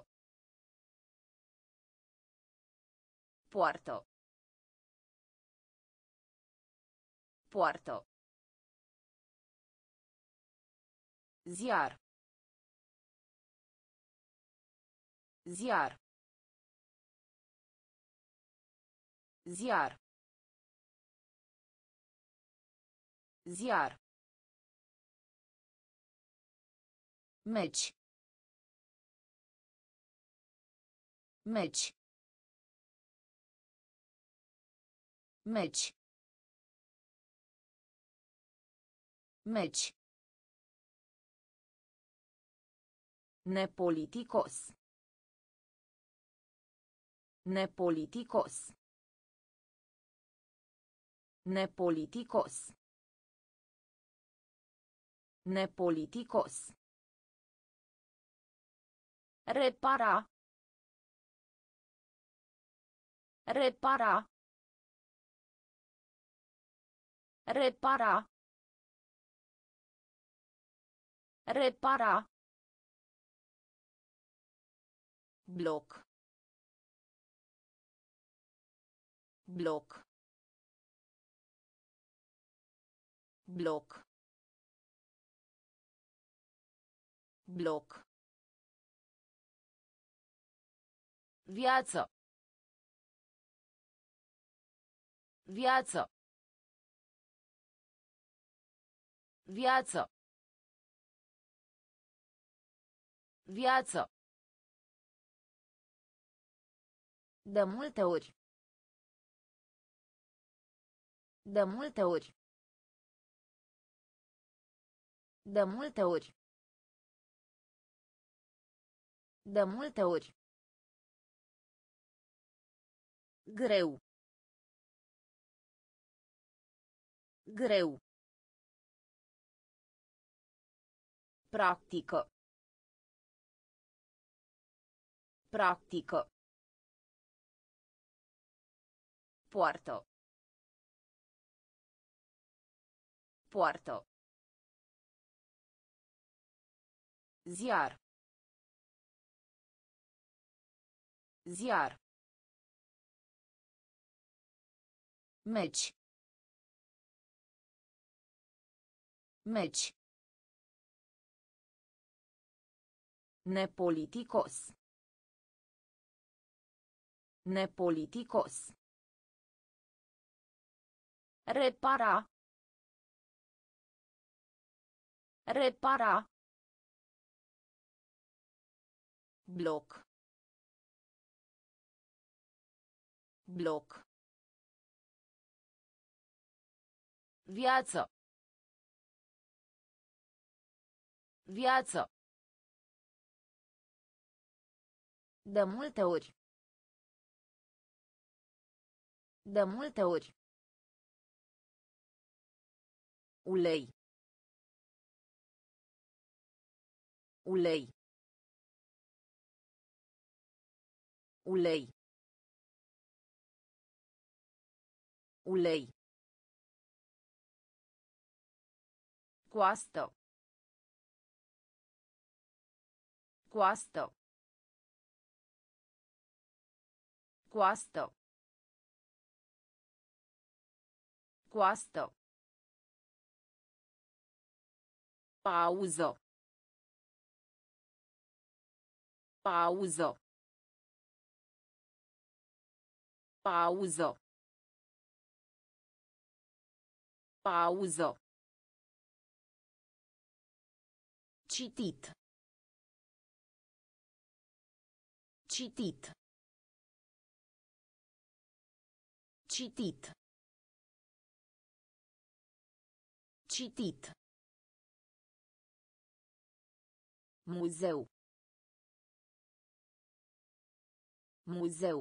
Poartă. Poartă. Ziar. Ziar. Ziar. Ziar. Meci. Meci. Meci. Meci. Nepoliticos. Nepoliticos. Nepoliticos. Nepoliticos. Repara. Repara. Repara. Repara. Bloc. Bloc. Bloc. Bloc. Viață. Viață. Viață. Viață. De multe ori. De multe ori. De multe ori. De multe ori. Greu. Greu. Practică. Practică. Poartă. Poartă. Ziar. Ziar. Meci. Meci. Nepoliticos. Nepoliticos. Repara. Repara. Bloc. Bloc. Viață. Viață. De multe ori. De multe ori. Ulei. Ulei. Ulei. Ulei. Coastă. Coastă. Coastă. Coastă. Pauză. Pauză. Pauză. Pauză. Citit. Citit. Citit. Citit. Muzeu. Muzeu.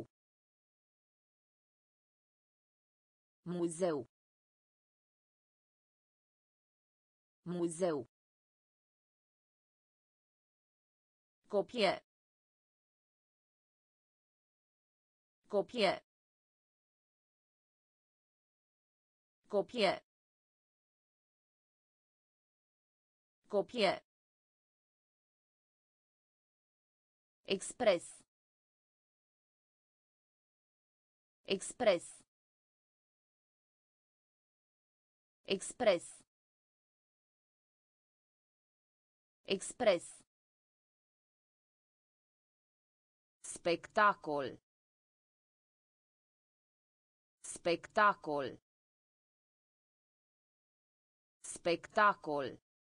Muzeu. Muzeu. Copie. Copie. Copie. Copie. Express. Express. Express. Express. Spectacol. Spectacol. Spectacol.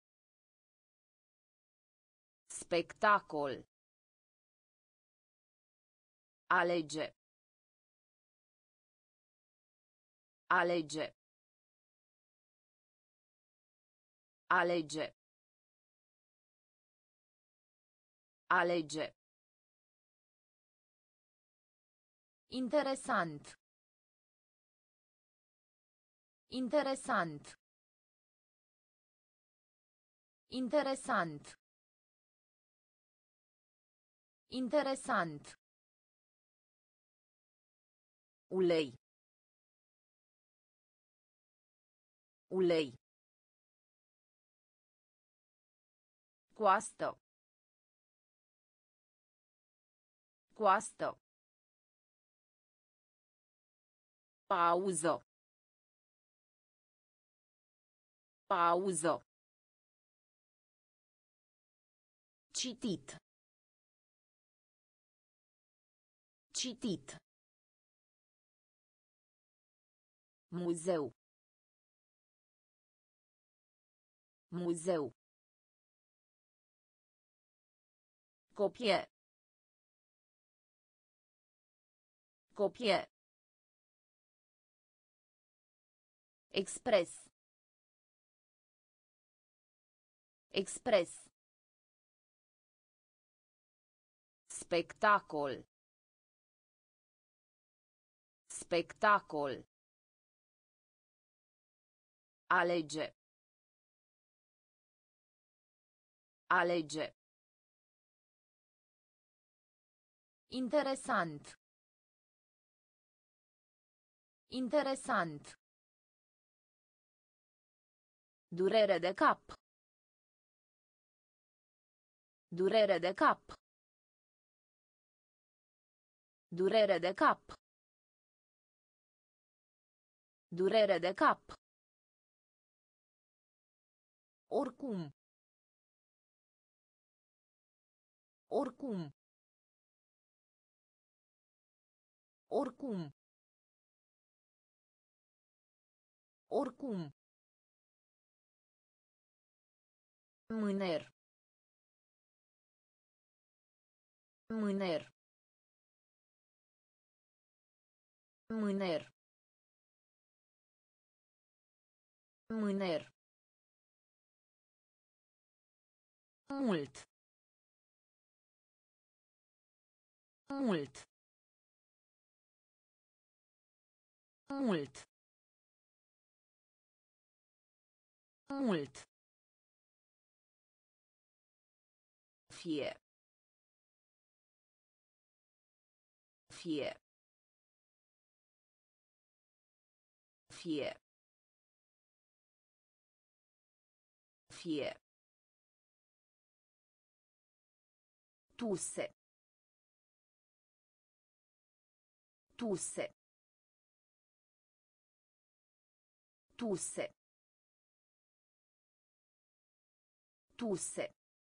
Spectacol. Alege. Alege. Alege. Alege. Interesant. Interesant. Interesant. Interesant. Ulei. Ulei. Coastă. Coastă. Pauză. Pauză. Citit. Citit. Muzeu. Muzeu. Copie. Copie. Expres. Expres. Spectacol. Spectacol. Alege. Alege. Interesant. Interesant. Durere de cap. Durere de cap. Durere de cap. Durere de cap. Oricum. Oricum. Oricum. Oricum. Mâner. Mâner. Mâner. Mâner. Mult. Mult. Mult. Mult. Fie. Fie. Fie. Fie. Tuse. Tuse. Tuse. Tuse.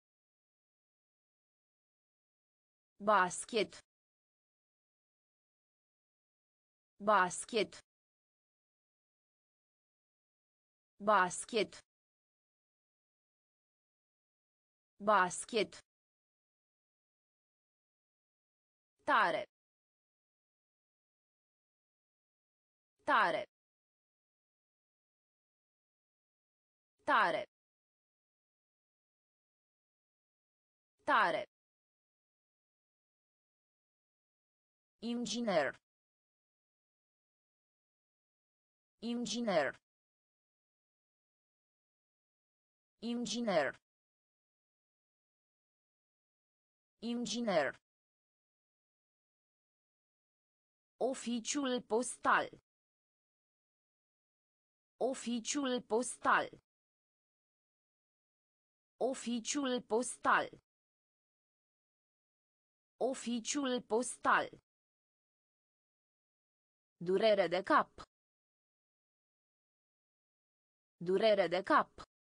Basket. Basket. Basket. Basket. Tare. Tare. Tare. Tare. Inginer. Inginer. Inginer. Inginer. Oficiul postal. Oficiul postal. Oficiul postal. Oficiul postal. Durere de cap. Durere de cap.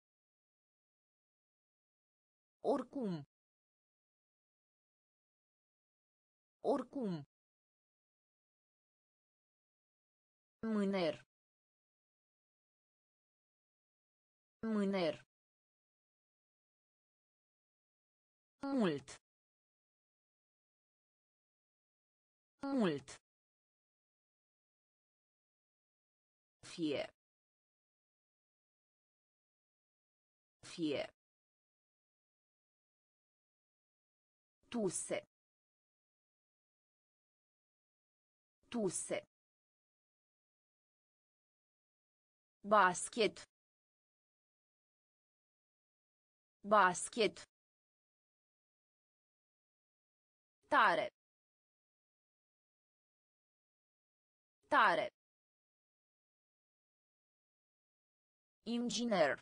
Oricum. Oricum. Mâner. Mâner. Mult. Mult. Fie. Fie. Tuse. Tuse. Basket. Basket. Tare. Tare. Inginer.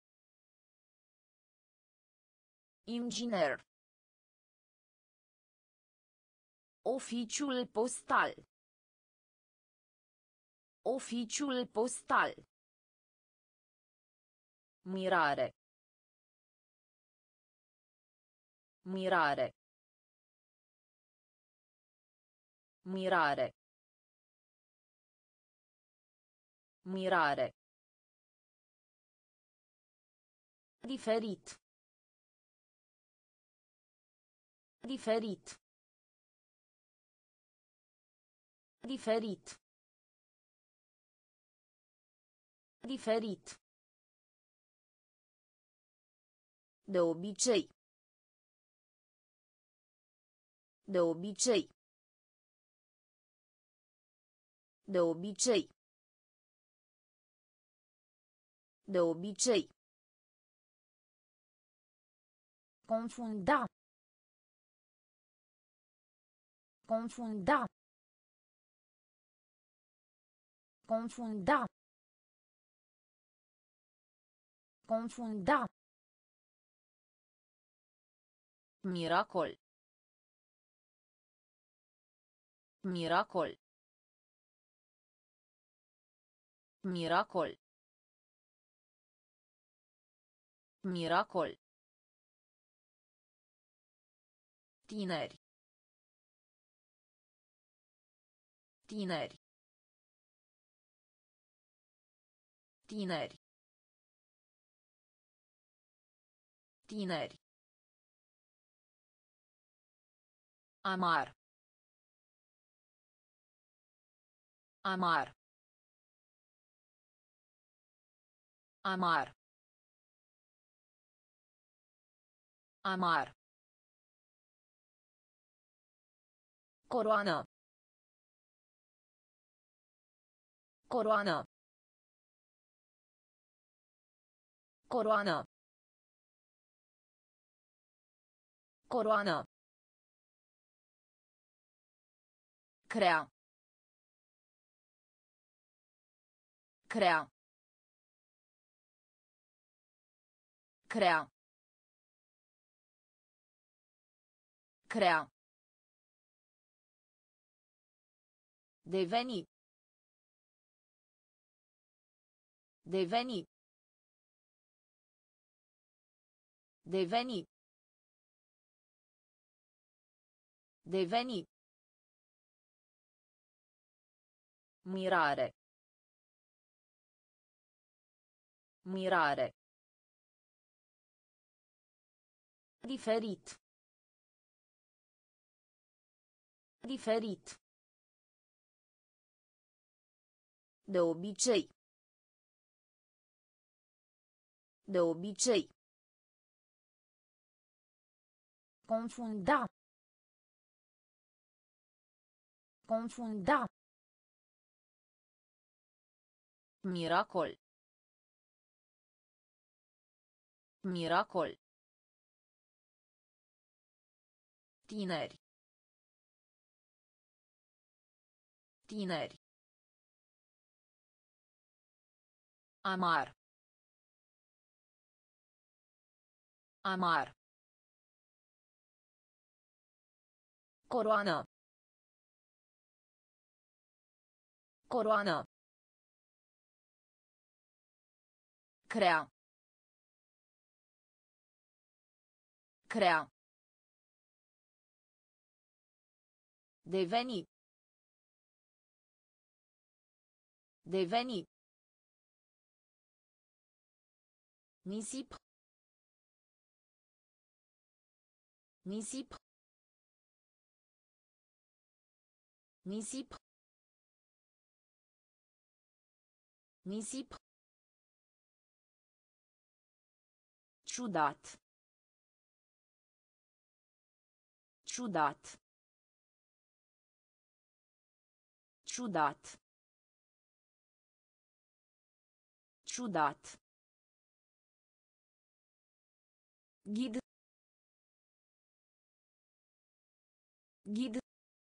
Inginer. Oficiul postal. Oficiul postal. Mirare. Mirare. Mirare. Mirare. Diferit. Diferit. Diferit. Diferit. De obicei. De obicei. De obicei. De obicei. Confunda. Confunda. Confunda. Confunda. Miracol. Miracol. Miracol. Miracol. Tineri. Tineri. Tineri. Tineri. Amar. Amar. Amar. Amar. Coroană. Coroană. Coroană. Coroană. Crea. Crea. Crea. Crea. Deveni. Deveni. Deveni. Deveni. Mirare. Mirare. Diferit. Diferit. De obicei. De obicei. Confunda. Confunda. Miracol. Miracol. Tineri. Tineri. Amar. Amar. Coroană. Coroană. Crea. Crea. Deveni. Deveni. Nisip. Nisip. Nisip. Nisip. Ciudat. Ciudat. Ciudat. Ciudat. Ghid. Ghid.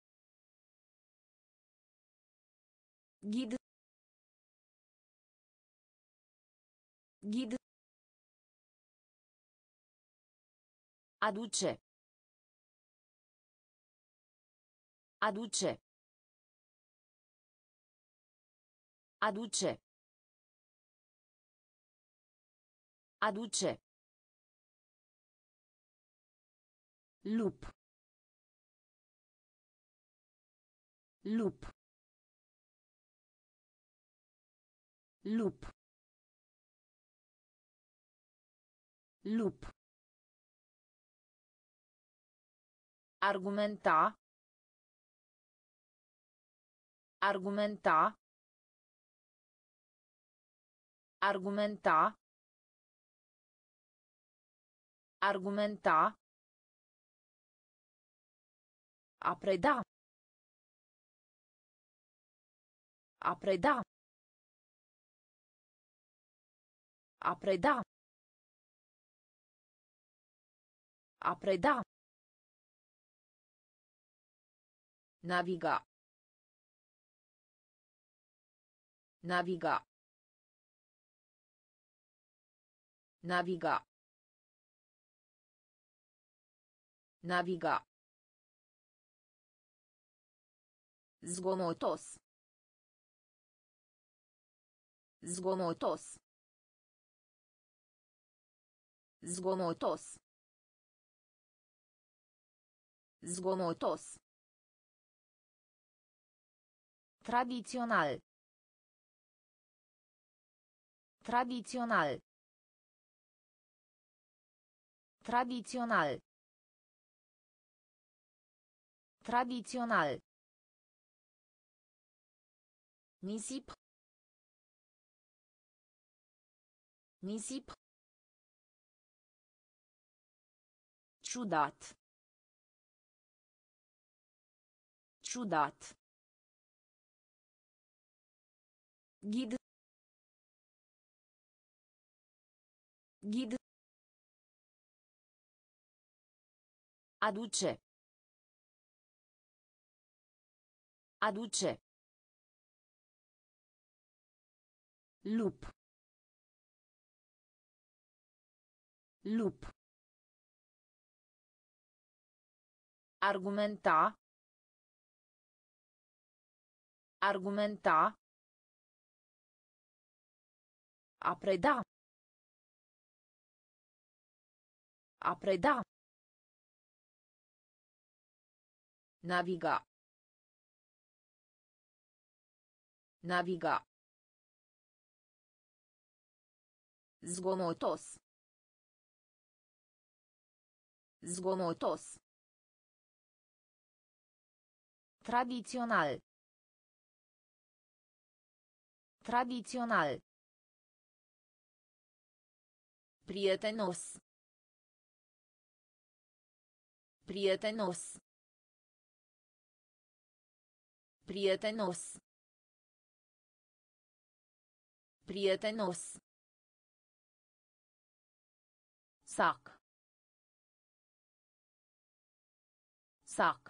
Ghid. Ghid. Aduce. Aduce. Aduce. Aduce. Lup. Lup. Lup. Lup. Argumenta. Argumenta. Argumenta. Argumenta. A preda. A preda. A preda. A preda. Naviga. Naviga. Naviga. Naviga. Zgomotos. Zgomotos. Zgomotos. Zgomotos. Tradițional. Tradițional. Tradițional. Tradițional. Nisip. Nisip. Ciudat. Ciudat. Ghid. Ghid. Aduce. Aduce. Lup. Lup. Argumenta. Argumenta. A preda. A preda. Naviga. Naviga. Zgomotos. Zgomotos. Tradițional. Tradițional. Prietenos. Prietenos. Prietenos. Prietenos. Sac. Sac.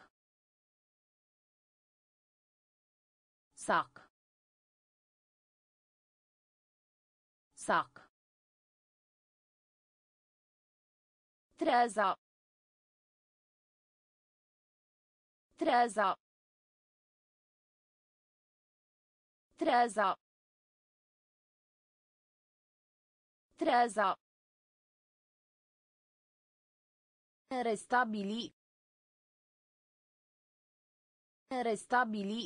Sac. Sac. Treza. Treza. Treza. Treza. Restabili. Restabili.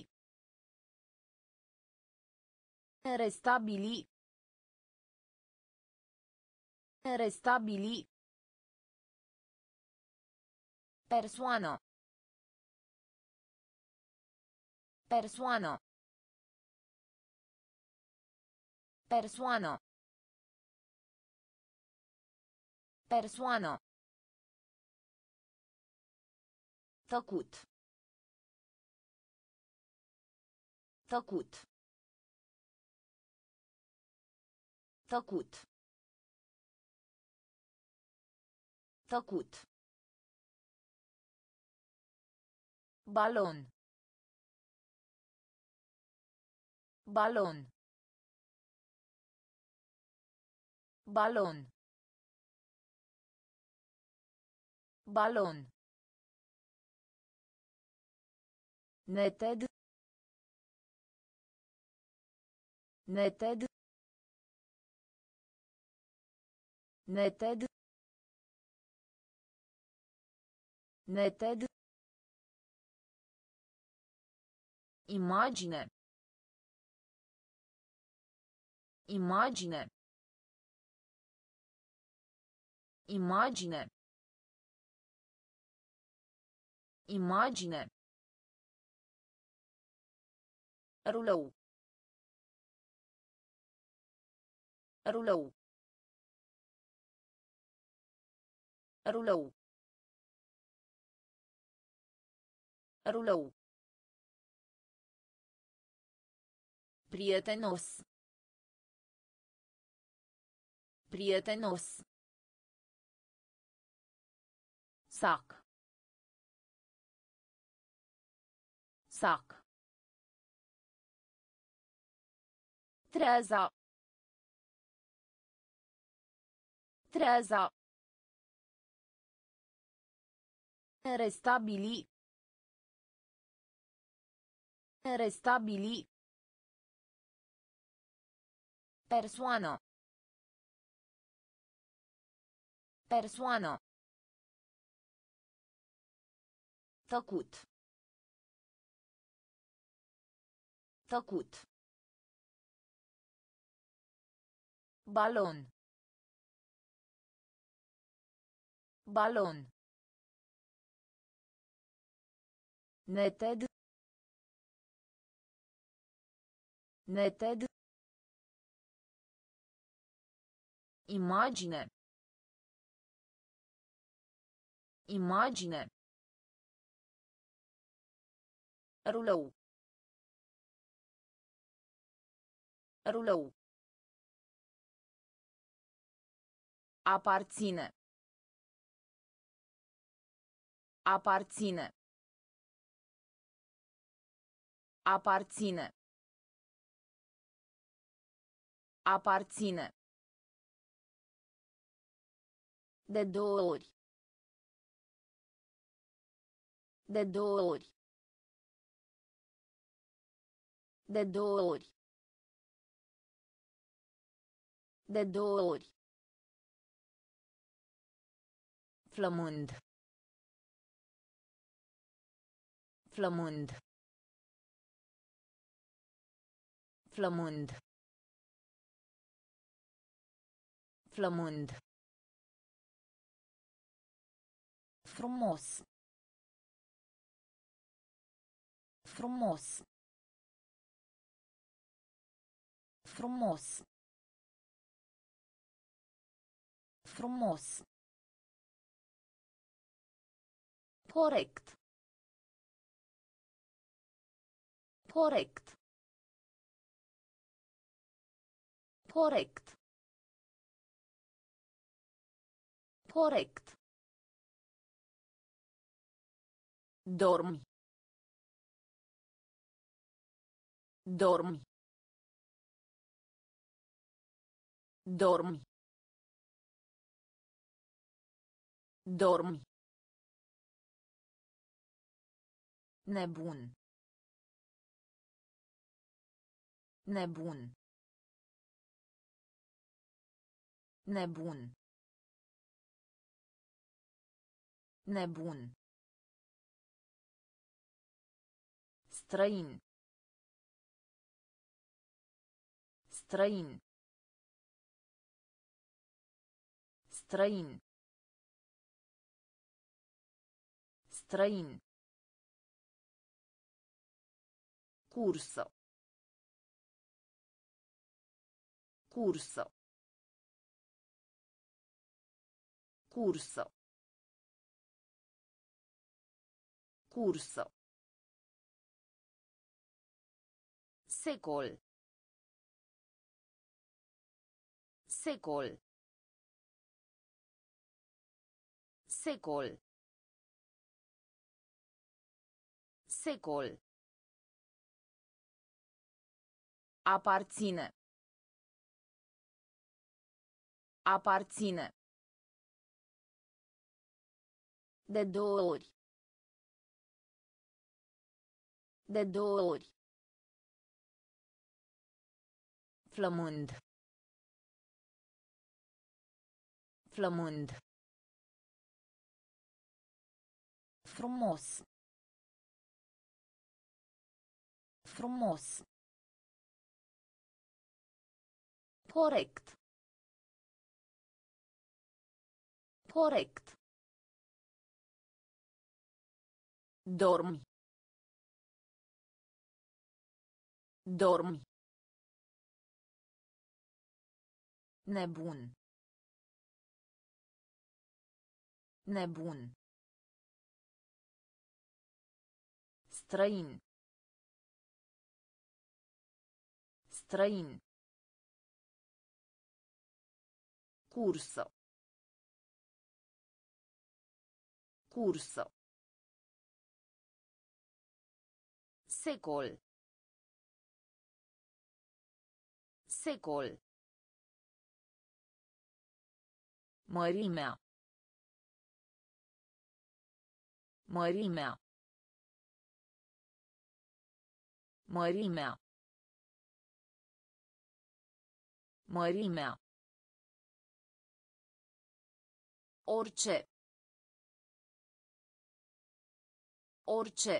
Restabili. Restabili. Persoană. Persoană. Persoană. Persoană. Tăcut. Tăcut. Tăcut. Tăcut. Balon. Balon. Balon. Balon. Neted. Neted. Neted. Neted. Imagine. Imagine. Imagine. Imagine. Rulou. Rulou. Rulou. Rulou. Prietenos. Prietenos. Sac. Sac. Treza. Treza. Restabili. Restabili. Persoană. Persoană. Tăcut. Tăcut. Balon. Balon. Neted. Neted. Imagine. Imagine. Rulou. Rulou. Aparține. Aparține. Aparține. Aparține. De două ori. De două ori. De două ori. De două ori. Flămând. Flămând. Flămând. Flămând. Frumos. Frumos. Frumos. Frumos. Corect. Corect. Corect. Corect. Dormi. Dormi. Dormi. Dormi. Nebun. Nebun. Nebun. Nebun. Străin. Străin. Străin. Străin. Cursă. Cursă. Cursă. Cursă. Secol. Secol. Secol. Secol. Aparține. Aparține. De două ori. De două ori. Flămând. Flămând. Frumos. Frumos. Corect. Corect. Dormi. Dormi. Nebun. Nebun. Străin. Străin. Cursă. Cursă. Secol. Secol. Mărimea. Mărimea. Mărimea. Mărimea. Orice. Orice.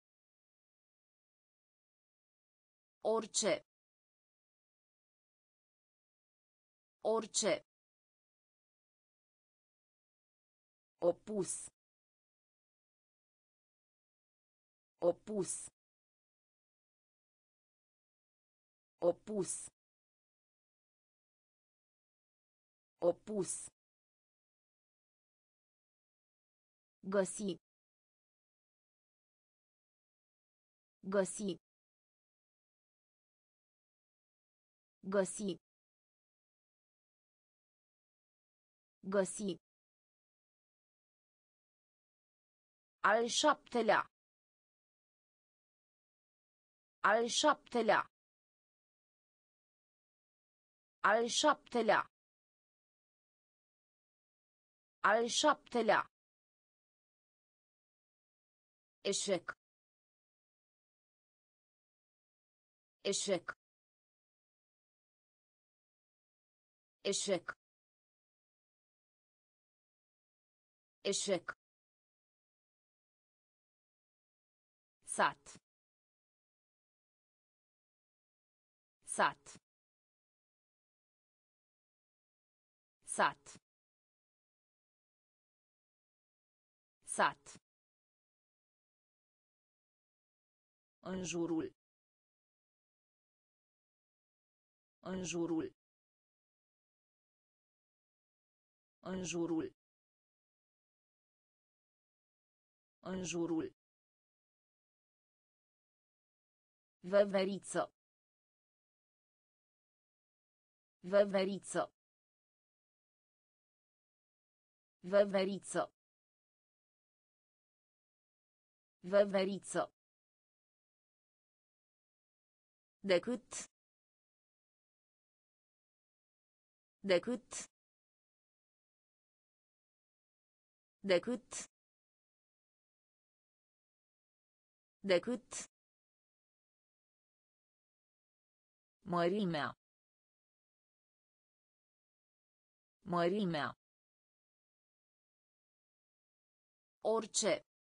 Orice. Orice. Opus. Opus. Opus. Opus. Găsi. Găsi. Găsi. Găsi. Al șaptelea. Al șaptelea. Al șaptelea. Al șaptelea. Eșec. Eșec. Eșec. Eșec. Sat. Sat. Sat. Sat. În jurul. În jurul. În jurul. În jurul. Veveriță. Veveriță. Veveriță. Veveriță. Decât. Decât. Decât. Decât. Mărimea. Mărimea. Orice.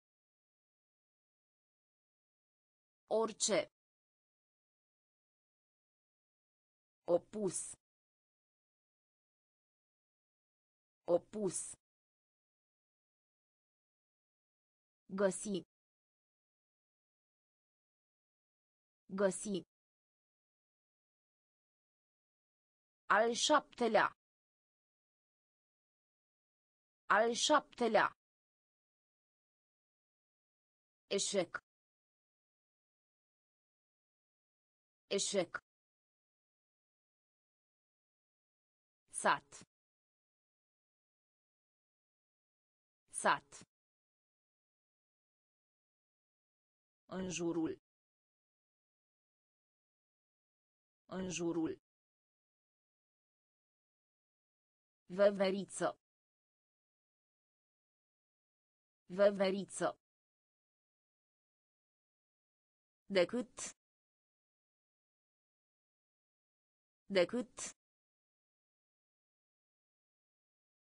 Orice. Opus. Opus. Găsi. Găsi. Al șaptelea. Al șaptelea. Eșec. Eșec. Sat. Sat. În jurul. În jurul. Veveriță. Veveriță. Decât. Decât.